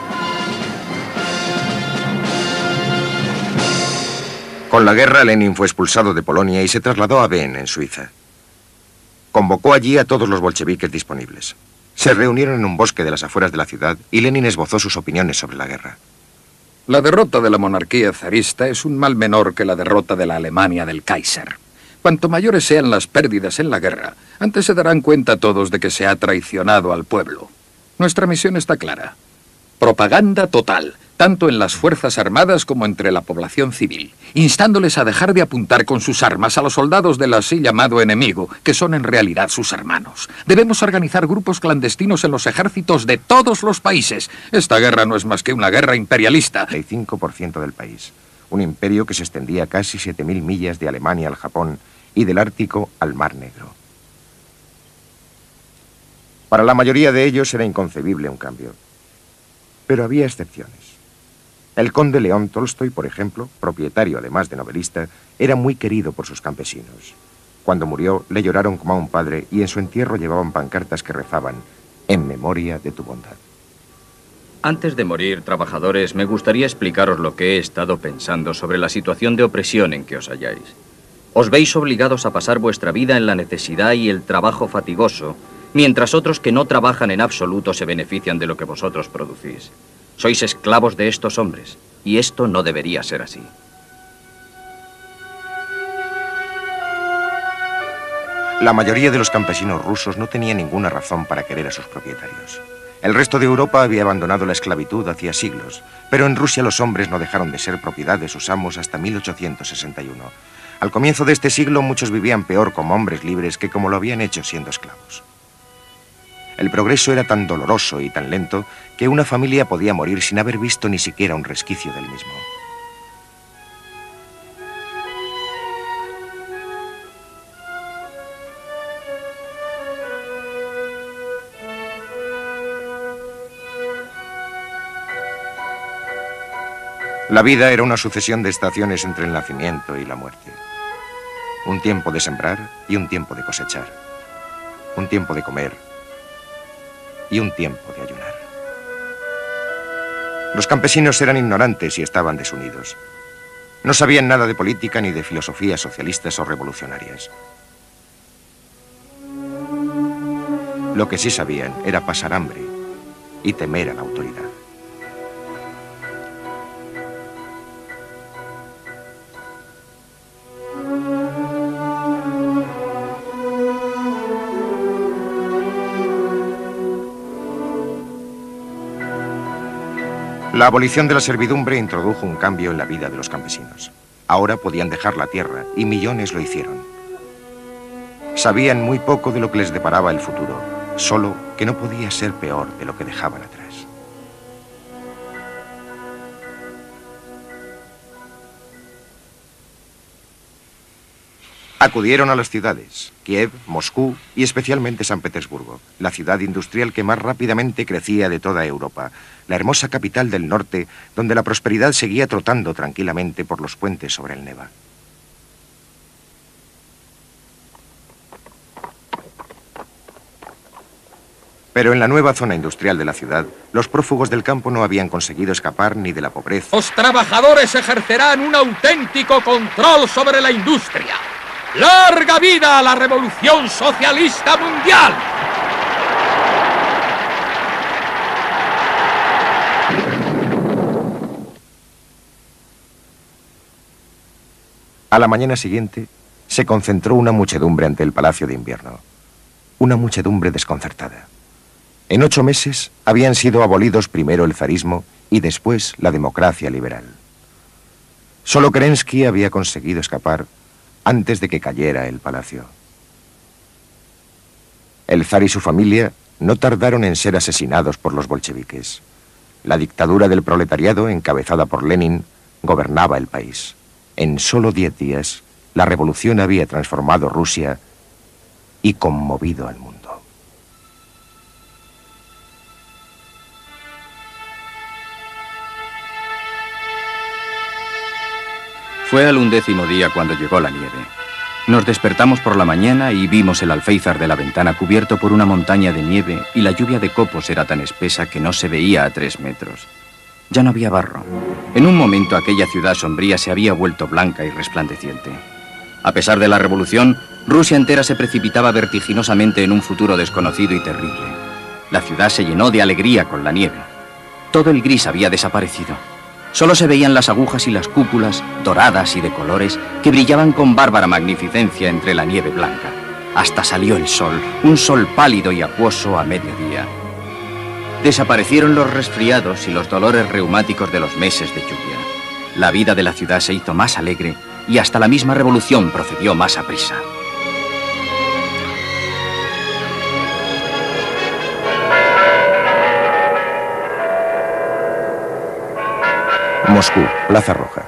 Con la guerra, Lenin fue expulsado de Polonia y se trasladó a Wien, en Suiza. Convocó allí a todos los bolcheviques disponibles. Se reunieron en un bosque de las afueras de la ciudad y Lenin esbozó sus opiniones sobre la guerra. La derrota de la monarquía zarista es un mal menor que la derrota de la Alemania del Kaiser. Cuanto mayores sean las pérdidas en la guerra, antes se darán cuenta todos de que se ha traicionado al pueblo. Nuestra misión está clara. Propaganda total, tanto en las Fuerzas Armadas como entre la población civil, instándoles a dejar de apuntar con sus armas a los soldados del así llamado enemigo, que son en realidad sus hermanos. Debemos organizar grupos clandestinos en los ejércitos de todos los países. Esta guerra no es más que una guerra imperialista. El 5% del país. Un imperio que se extendía casi 7.000 millas de Alemania al Japón y del Ártico al Mar Negro. Para la mayoría de ellos era inconcebible un cambio. Pero había excepciones. El conde León Tolstoy, por ejemplo, propietario además de novelista, era muy querido por sus campesinos. Cuando murió, le lloraron como a un padre y en su entierro llevaban pancartas que rezaban: en memoria de tu bondad. Antes de morir, trabajadores, me gustaría explicaros lo que he estado pensando sobre la situación de opresión en que os halláis. Os veis obligados a pasar vuestra vida en la necesidad y el trabajo fatigoso, mientras otros que no trabajan en absoluto se benefician de lo que vosotros producís. Sois esclavos de estos hombres, y esto no debería ser así. La mayoría de los campesinos rusos no tenía ninguna razón para querer a sus propietarios. El resto de Europa había abandonado la esclavitud hacía siglos, pero en Rusia los hombres no dejaron de ser propiedad de sus amos hasta 1861. Al comienzo de este siglo muchos vivían peor como hombres libres que como lo habían hecho siendo esclavos. El progreso era tan doloroso y tan lento que una familia podía morir sin haber visto ni siquiera un resquicio del mismo. La vida era una sucesión de estaciones entre el nacimiento y la muerte. Un tiempo de sembrar y un tiempo de cosechar. Un tiempo de comer y un tiempo de ayunar. Los campesinos eran ignorantes y estaban desunidos. No sabían nada de política ni de filosofías socialistas o revolucionarias. Lo que sí sabían era pasar hambre y temer a la autoridad. La abolición de la servidumbre introdujo un cambio en la vida de los campesinos. Ahora podían dejar la tierra y millones lo hicieron. Sabían muy poco de lo que les deparaba el futuro, solo que no podía ser peor de lo que dejaban atrás. Acudieron a las ciudades, Kiev, Moscú y especialmente San Petersburgo, la ciudad industrial que más rápidamente crecía de toda Europa, la hermosa capital del norte, donde la prosperidad seguía trotando tranquilamente por los puentes sobre el Neva. Pero en la nueva zona industrial de la ciudad, los prófugos del campo no habían conseguido escapar ni de la pobreza. Los trabajadores ejercerán un auténtico control sobre la industria. ¡Larga vida a la revolución socialista mundial! A la mañana siguiente, se concentró una muchedumbre ante el Palacio de Invierno. Una muchedumbre desconcertada. En 8 meses habían sido abolidos primero el zarismo y después la democracia liberal. Solo Kerensky había conseguido escapar antes de que cayera el palacio. El zar y su familia no tardaron en ser asesinados por los bolcheviques. La dictadura del proletariado, encabezada por Lenin, gobernaba el país. En solo 10 días, la revolución había transformado Rusia y conmovido al mundo. Fue al 11º día cuando llegó la nieve. Nos despertamos por la mañana y vimos el alféizar de la ventana cubierto por una montaña de nieve y la lluvia de copos era tan espesa que no se veía a 3 metros. Ya no había barro. En un momento aquella ciudad sombría se había vuelto blanca y resplandeciente. A pesar de la revolución, Rusia entera se precipitaba vertiginosamente en un futuro desconocido y terrible. La ciudad se llenó de alegría con la nieve. Todo el gris había desaparecido. Solo se veían las agujas y las cúpulas, doradas y de colores, que brillaban con bárbara magnificencia entre la nieve blanca. Hasta salió el sol, un sol pálido y acuoso a mediodía. Desaparecieron los resfriados y los dolores reumáticos de los meses de lluvia. La vida de la ciudad se hizo más alegre y hasta la misma revolución procedió más aprisa. Moscú, Plaza Roja.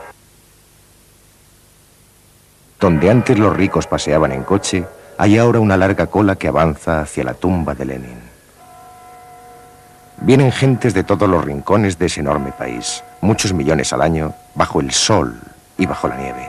Donde antes los ricos paseaban en coche, hay ahora una larga cola que avanza hacia la tumba de Lenin. Vienen gentes de todos los rincones de ese enorme país, muchos millones al año, bajo el sol y bajo la nieve.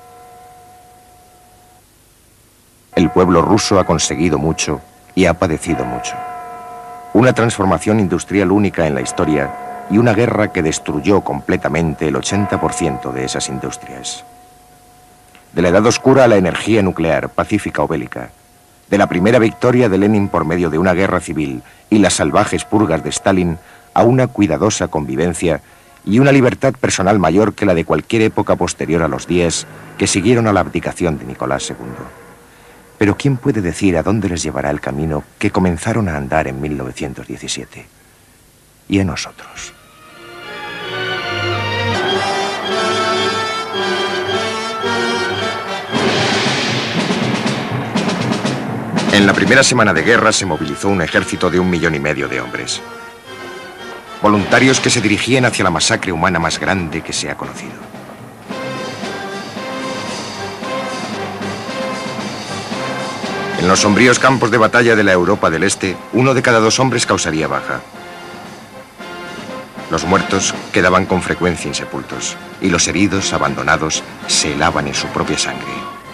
El pueblo ruso ha conseguido mucho y ha padecido mucho. Una transformación industrial única en la historia y una guerra que destruyó completamente el 80% de esas industrias. De la Edad Oscura a la energía nuclear, pacífica o bélica, de la primera victoria de Lenin por medio de una guerra civil y las salvajes purgas de Stalin a una cuidadosa convivencia y una libertad personal mayor que la de cualquier época posterior a los días que siguieron a la abdicación de Nicolás II. Pero ¿quién puede decir a dónde les llevará el camino que comenzaron a andar en 1917? Y a nosotros. En la primera semana de guerra se movilizó un ejército de 1,5 millones de hombres. Voluntarios que se dirigían hacia la masacre humana más grande que se ha conocido. En los sombríos campos de batalla de la Europa del Este, 1 de cada 2 hombres causaría baja. Los muertos quedaban con frecuencia insepultos y los heridos, abandonados, se helaban en su propia sangre.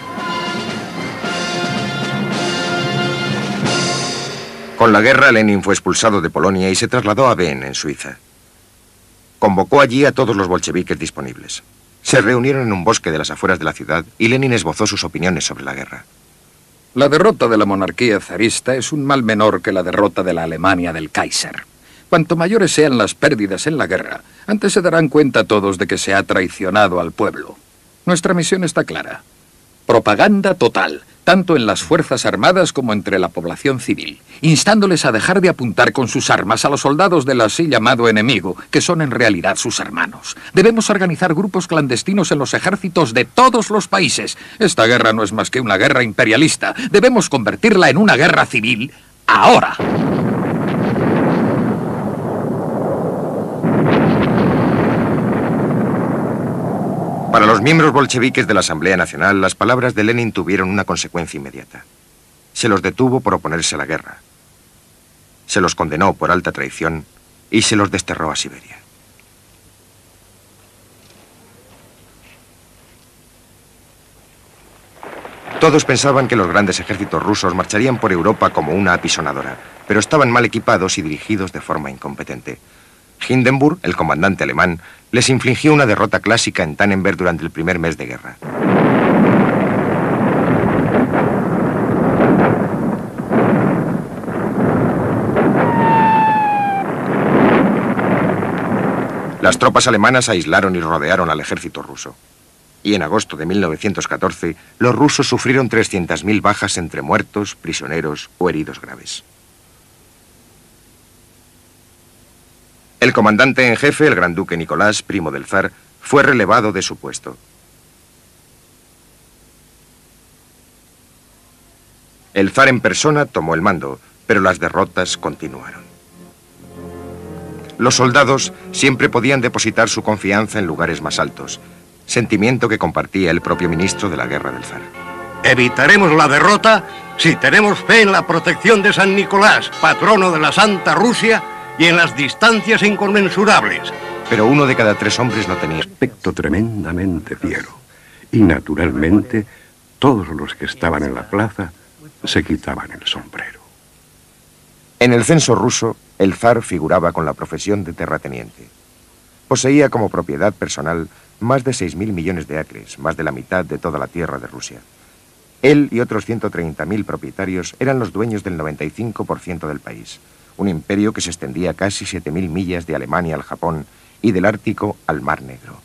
Con la guerra, Lenin fue expulsado de Polonia y se trasladó a Wien, en Suiza. Convocó allí a todos los bolcheviques disponibles. Se reunieron en un bosque de las afueras de la ciudad y Lenin esbozó sus opiniones sobre la guerra. La derrota de la monarquía zarista es un mal menor que la derrota de la Alemania del Kaiser. Cuanto mayores sean las pérdidas en la guerra, antes se darán cuenta todos de que se ha traicionado al pueblo. Nuestra misión está clara. Propaganda total, tanto en las Fuerzas Armadas como entre la población civil, instándoles a dejar de apuntar con sus armas a los soldados del así llamado enemigo, que son en realidad sus hermanos. Debemos organizar grupos clandestinos en los ejércitos de todos los países. Esta guerra no es más que una guerra imperialista. Debemos convertirla en una guerra civil ahora. Para los miembros bolcheviques de la Asamblea Nacional, las palabras de Lenin tuvieron una consecuencia inmediata. Se los detuvo por oponerse a la guerra. Se los condenó por alta traición y se los desterró a Siberia. Todos pensaban que los grandes ejércitos rusos marcharían por Europa como una apisonadora, pero estaban mal equipados y dirigidos de forma incompetente. Hindenburg, el comandante alemán, les infligió una derrota clásica en Tannenberg durante el primer mes de guerra. Las tropas alemanas aislaron y rodearon al ejército ruso. Y en agosto de 1914, los rusos sufrieron 300.000 bajas entre muertos, prisioneros o heridos graves. El comandante en jefe, el gran duque Nicolás, primo del zar, fue relevado de su puesto. El zar en persona tomó el mando, pero las derrotas continuaron. Los soldados siempre podían depositar su confianza en lugares más altos, sentimiento que compartía el propio ministro de la guerra del zar. Evitaremos la derrota si tenemos fe en la protección de San Nicolás, patrono de la Santa Rusia, y en las distancias inconmensurables. Pero 1 de cada 3 hombres no tenía aspecto tremendamente fiero. Y naturalmente todos los que estaban en la plaza se quitaban el sombrero. En el censo ruso, el zar figuraba con la profesión de terrateniente. Poseía como propiedad personal más de 6.000 millones de acres, más de la mitad de toda la tierra de Rusia. Él y otros 130.000 propietarios eran los dueños del 95% del país, un imperio que se extendía casi 7.000 millas de Alemania al Japón y del Ártico al Mar Negro.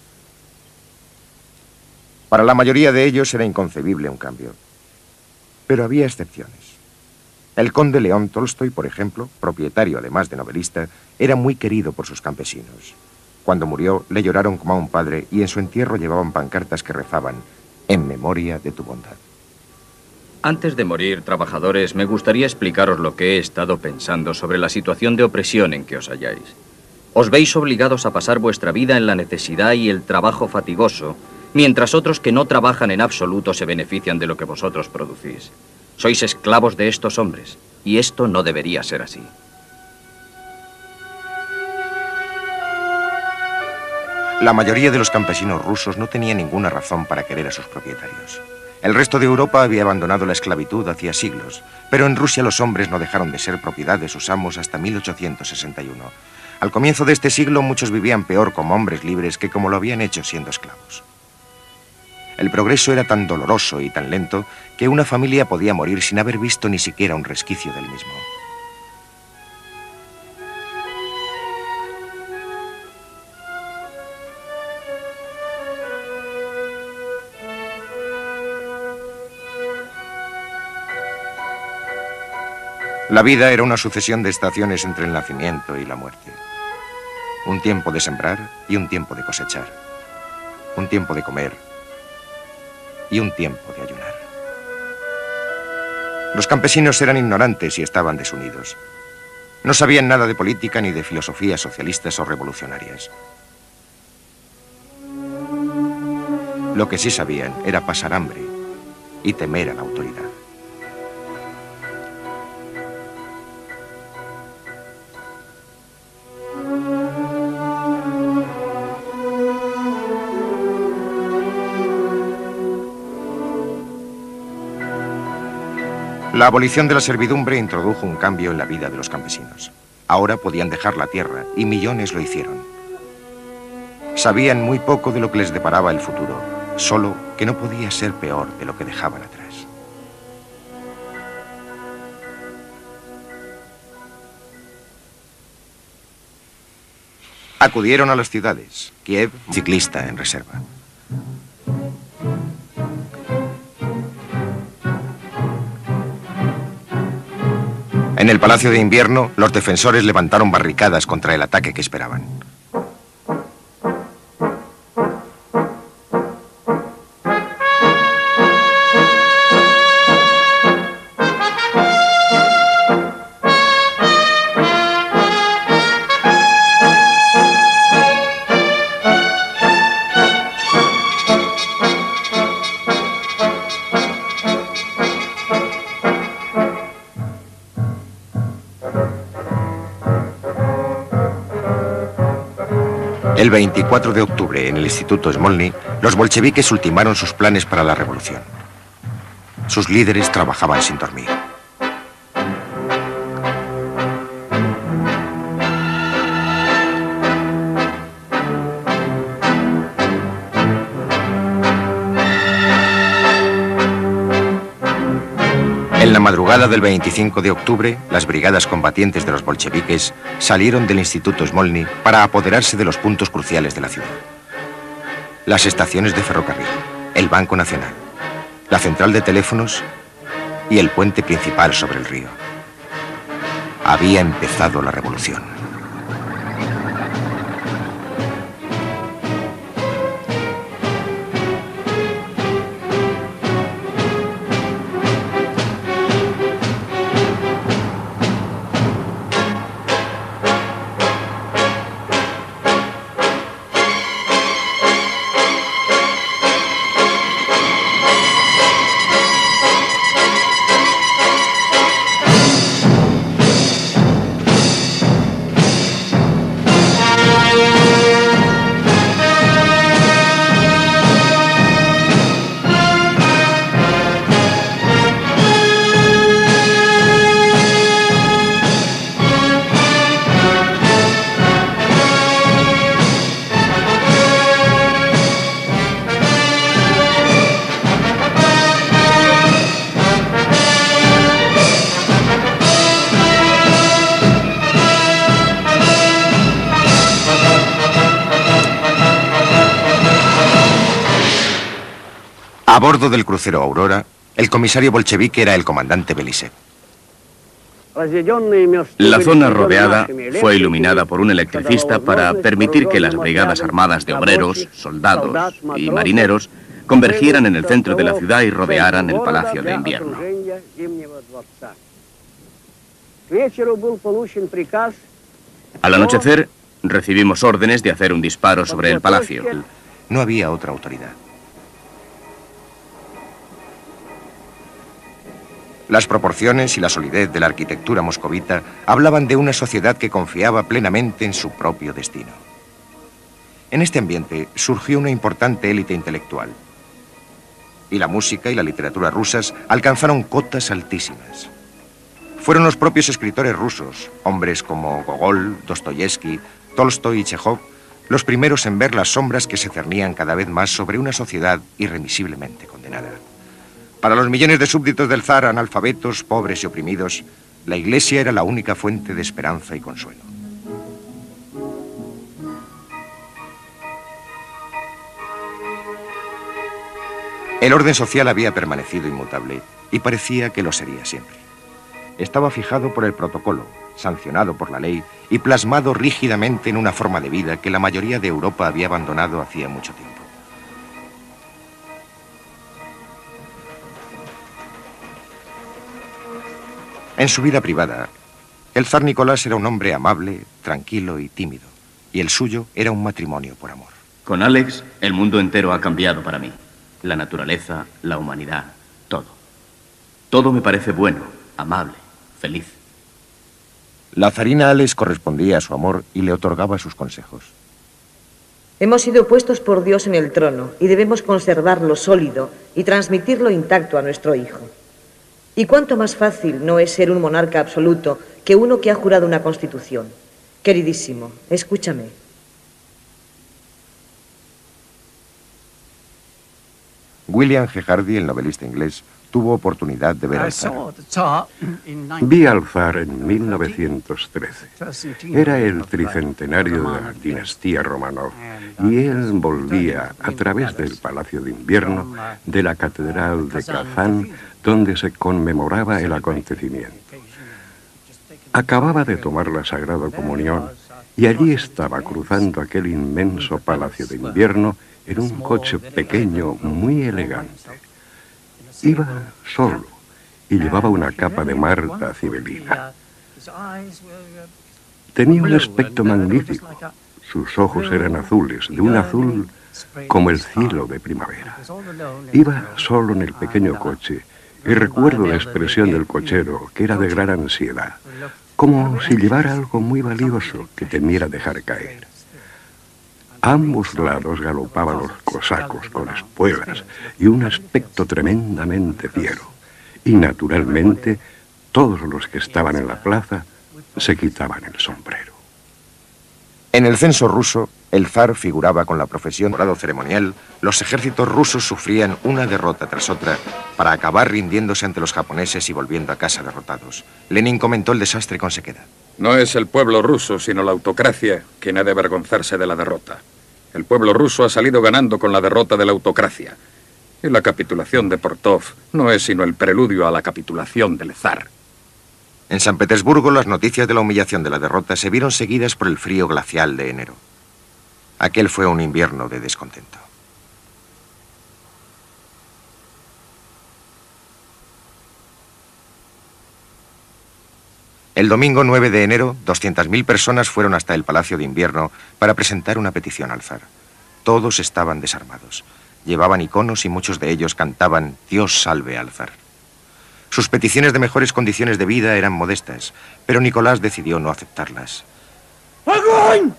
Para la mayoría de ellos era inconcebible un cambio, pero había excepciones. El conde León Tolstoy, por ejemplo, propietario además de novelista, era muy querido por sus campesinos. Cuando murió, le lloraron como a un padre y en su entierro llevaban pancartas que rezaban: en memoria de tu bondad. Antes de morir, trabajadores, me gustaría explicaros lo que he estado pensando sobre la situación de opresión en que os halláis. Os veis obligados a pasar vuestra vida en la necesidad y el trabajo fatigoso, mientras otros que no trabajan en absoluto se benefician de lo que vosotros producís. Sois esclavos de estos hombres, y esto no debería ser así. La mayoría de los campesinos rusos no tenía ninguna razón para querer a sus propietarios. El resto de Europa había abandonado la esclavitud hacía siglos, pero en Rusia los hombres no dejaron de ser propiedad de sus amos hasta 1861. Al comienzo de este siglo muchos vivían peor como hombres libres que como lo habían hecho siendo esclavos. El progreso era tan doloroso y tan lento que una familia podía morir sin haber visto ni siquiera un resquicio del mismo. La vida era una sucesión de estaciones entre el nacimiento y la muerte. Un tiempo de sembrar y un tiempo de cosechar. Un tiempo de comer y un tiempo de ayunar. Los campesinos eran ignorantes y estaban desunidos. No sabían nada de política ni de filosofías socialistas o revolucionarias. Lo que sí sabían era pasar hambre y temer a la autoridad. La abolición de la servidumbre introdujo un cambio en la vida de los campesinos. Ahora podían dejar la tierra, y millones lo hicieron. Sabían muy poco de lo que les deparaba el futuro, solo que no podía ser peor de lo que dejaban atrás. Acudieron a las ciudades. Kiev, ciclista en reserva. En el Palacio de Invierno, los defensores levantaron barricadas contra el ataque que esperaban. El 24 de octubre, en el Instituto Smolny, los bolcheviques ultimaron sus planes para la revolución. Sus líderes trabajaban sin dormir. En la madrugada del 25 de octubre, las brigadas combatientes de los bolcheviques salieron del Instituto Smolny para apoderarse de los puntos cruciales de la ciudad. Las estaciones de ferrocarril, el Banco Nacional, la central de teléfonos y el puente principal sobre el río. Había empezado la revolución. A bordo del crucero Aurora, el comisario bolchevique era el comandante Belisev. La zona rodeada fue iluminada por un electricista para permitir que las brigadas armadas de obreros, soldados y marineros convergieran en el centro de la ciudad y rodearan el Palacio de Invierno. Al anochecer, recibimos órdenes de hacer un disparo sobre el palacio. No había otra autoridad. Las proporciones y la solidez de la arquitectura moscovita hablaban de una sociedad que confiaba plenamente en su propio destino. En este ambiente surgió una importante élite intelectual. Y la música y la literatura rusas alcanzaron cotas altísimas. Fueron los propios escritores rusos, hombres como Gogol, Dostoyevsky, Tolstoy y Chekhov, los primeros en ver las sombras que se cernían cada vez más sobre una sociedad irremisiblemente condenada. Para los millones de súbditos del zar, analfabetos, pobres y oprimidos, la Iglesia era la única fuente de esperanza y consuelo. El orden social había permanecido inmutable y parecía que lo sería siempre. Estaba fijado por el protocolo, sancionado por la ley y plasmado rígidamente en una forma de vida que la mayoría de Europa había abandonado hacía mucho tiempo. En su vida privada, el zar Nicolás era un hombre amable, tranquilo y tímido, y el suyo era un matrimonio por amor. Con Alex, el mundo entero ha cambiado para mí. La naturaleza, la humanidad, todo. Todo me parece bueno, amable, feliz. La zarina Alex correspondía a su amor y le otorgaba sus consejos. Hemos sido puestos por Dios en el trono y debemos conservarlo sólido y transmitirlo intacto a nuestro hijo. ¿Y cuánto más fácil no es ser un monarca absoluto que uno que ha jurado una constitución? Queridísimo, escúchame. William G. Hardy, el novelista inglés, tuvo oportunidad de ver al zar. Vi al zar en 1913. Era el tricentenario de la dinastía Romanov y él volvía a través del Palacio de Invierno de la Catedral de Kazán, donde se conmemoraba el acontecimiento. Acababa de tomar la Sagrada Comunión y allí estaba cruzando aquel inmenso Palacio de Invierno en un coche pequeño muy elegante. Iba solo y llevaba una capa de Marta cibelina. Tenía un aspecto magnífico. Sus ojos eran azules, de un azul como el cielo de primavera. Iba solo en el pequeño coche y recuerdo la expresión del cochero, que era de gran ansiedad, como si llevara algo muy valioso que temiera dejar caer. A ambos lados galopaban los cosacos con espuelas y un aspecto tremendamente fiero. Y naturalmente, todos los que estaban en la plaza se quitaban el sombrero. En el censo ruso, el zar figuraba con la profesión de grado ceremonial. Los ejércitos rusos sufrían una derrota tras otra para acabar rindiéndose ante los japoneses y volviendo a casa derrotados. Lenin comentó el desastre con sequedad. No es el pueblo ruso, sino la autocracia quien ha de avergonzarse de la derrota. El pueblo ruso ha salido ganando con la derrota de la autocracia. Y la capitulación de Portov no es sino el preludio a la capitulación del zar. En San Petersburgo, las noticias de la humillación de la derrota se vieron seguidas por el frío glacial de enero. Aquel fue un invierno de descontento. El domingo 9 de enero, 200.000 personas fueron hasta el Palacio de Invierno para presentar una petición al zar. Todos estaban desarmados. Llevaban iconos y muchos de ellos cantaban «Dios salve al zar». Sus peticiones de mejores condiciones de vida eran modestas, pero Nicolás decidió no aceptarlas. ¡Огонь!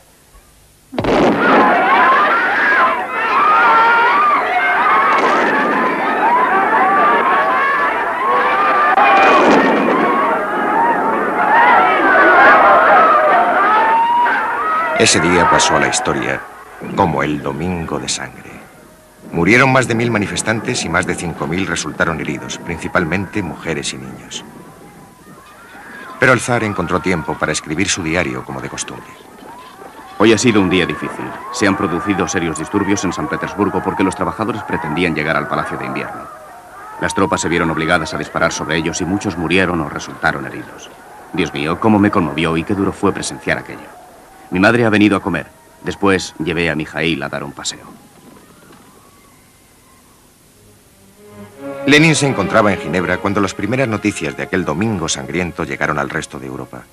Ese día pasó a la historia como el Domingo de Sangre. Murieron más de 1000 manifestantes y más de 5000 resultaron heridos, principalmente mujeres y niños. Pero el zar encontró tiempo para escribir su diario como de costumbre. Hoy ha sido un día difícil. Se han producido serios disturbios en San Petersburgo porque los trabajadores pretendían llegar al Palacio de Invierno. Las tropas se vieron obligadas a disparar sobre ellos y muchos murieron o resultaron heridos. Dios mío, cómo me conmovió y qué duro fue presenciar aquello. Mi madre ha venido a comer. Después llevé a Mijaíl a dar un paseo. Lenin se encontraba en Ginebra cuando las primeras noticias de aquel domingo sangriento llegaron al resto de Europa.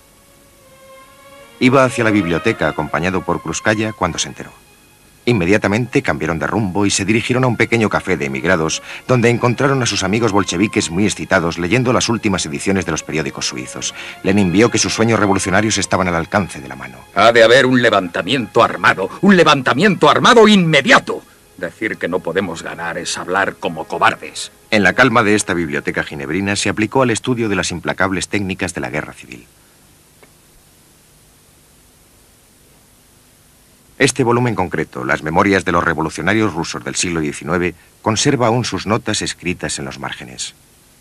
Iba hacia la biblioteca acompañado por Krúpskaya cuando se enteró. Inmediatamente cambiaron de rumbo y se dirigieron a un pequeño café de emigrados donde encontraron a sus amigos bolcheviques muy excitados leyendo las últimas ediciones de los periódicos suizos. Lenin vio que sus sueños revolucionarios estaban al alcance de la mano. Ha de haber un levantamiento armado inmediato. Decir que no podemos ganar es hablar como cobardes. En la calma de esta biblioteca ginebrina se aplicó al estudio de las implacables técnicas de la guerra civil. Este volumen concreto, Las memorias de los revolucionarios rusos del siglo XIX, conserva aún sus notas escritas en los márgenes.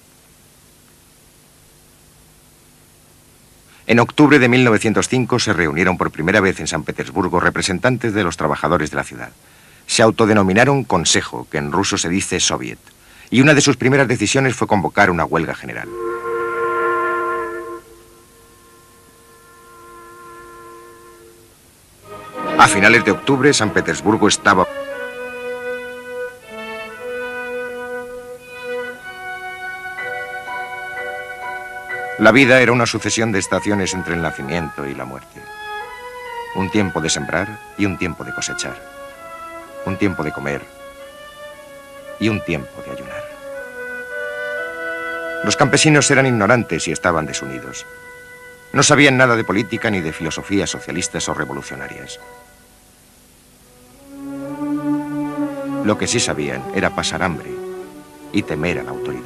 En octubre de 1905 se reunieron por primera vez en San Petersburgo representantes de los trabajadores de la ciudad. Se autodenominaron Consejo, que en ruso se dice Soviet, y una de sus primeras decisiones fue convocar una huelga general. A finales de octubre, San Petersburgo estaba... La vida era una sucesión de estaciones entre el nacimiento y la muerte. Un tiempo de sembrar y un tiempo de cosechar. Un tiempo de comer y un tiempo de ayunar. Los campesinos eran ignorantes y estaban desunidos. No sabían nada de política ni de filosofías socialistas o revolucionarias. Lo que sí sabían era pasar hambre y temer a la autoridad.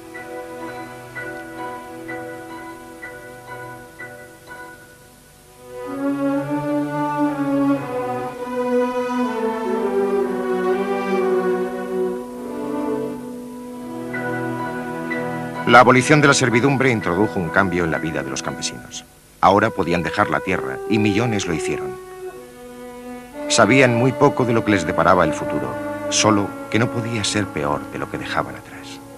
La abolición de la servidumbre introdujo un cambio en la vida de los campesinos. Ahora podían dejar la tierra y millones lo hicieron. Sabían muy poco de lo que les deparaba el futuro, solo que no podía ser peor de lo que dejaban atrás.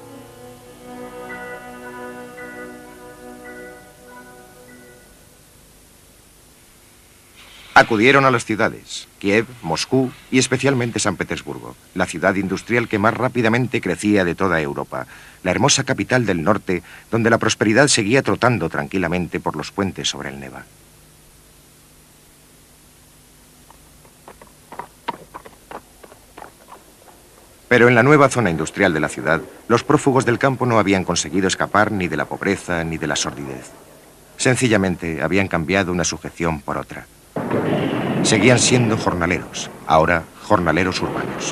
Acudieron a las ciudades, Kiev, Moscú y especialmente San Petersburgo, la ciudad industrial que más rápidamente crecía de toda Europa, la hermosa capital del norte, donde la prosperidad seguía trotando tranquilamente por los puentes sobre el Neva. Pero en la nueva zona industrial de la ciudad, los prófugos del campo no habían conseguido escapar ni de la pobreza ni de la sordidez. Sencillamente habían cambiado una sujeción por otra. Seguían siendo jornaleros, ahora jornaleros urbanos.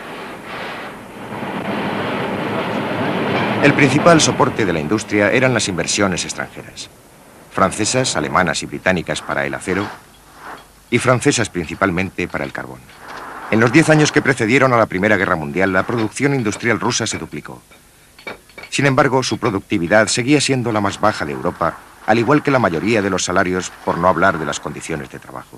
El principal soporte de la industria eran las inversiones extranjeras. Francesas, alemanas y británicas para el acero y francesas principalmente para el carbón. En los 10 años que precedieron a la Primera Guerra Mundial, la producción industrial rusa se duplicó. Sin embargo, su productividad seguía siendo la más baja de Europa, al igual que la mayoría de los salarios, por no hablar de las condiciones de trabajo.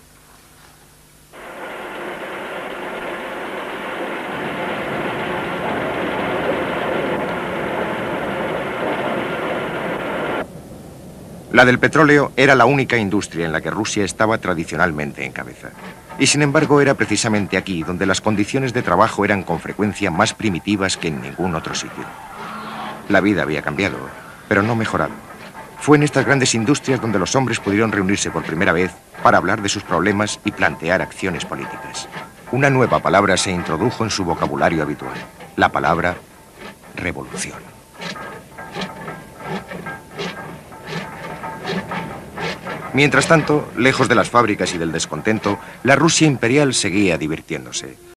La del petróleo era la única industria en la que Rusia estaba tradicionalmente en cabeza. Y sin embargo era precisamente aquí donde las condiciones de trabajo eran con frecuencia más primitivas que en ningún otro sitio. La vida había cambiado, pero no mejorado. Fue en estas grandes industrias donde los hombres pudieron reunirse por primera vez para hablar de sus problemas y plantear acciones políticas. Una nueva palabra se introdujo en su vocabulario habitual, la palabra revolución. Mientras tanto, lejos de las fábricas y del descontento, la Rusia imperial seguía divirtiéndose.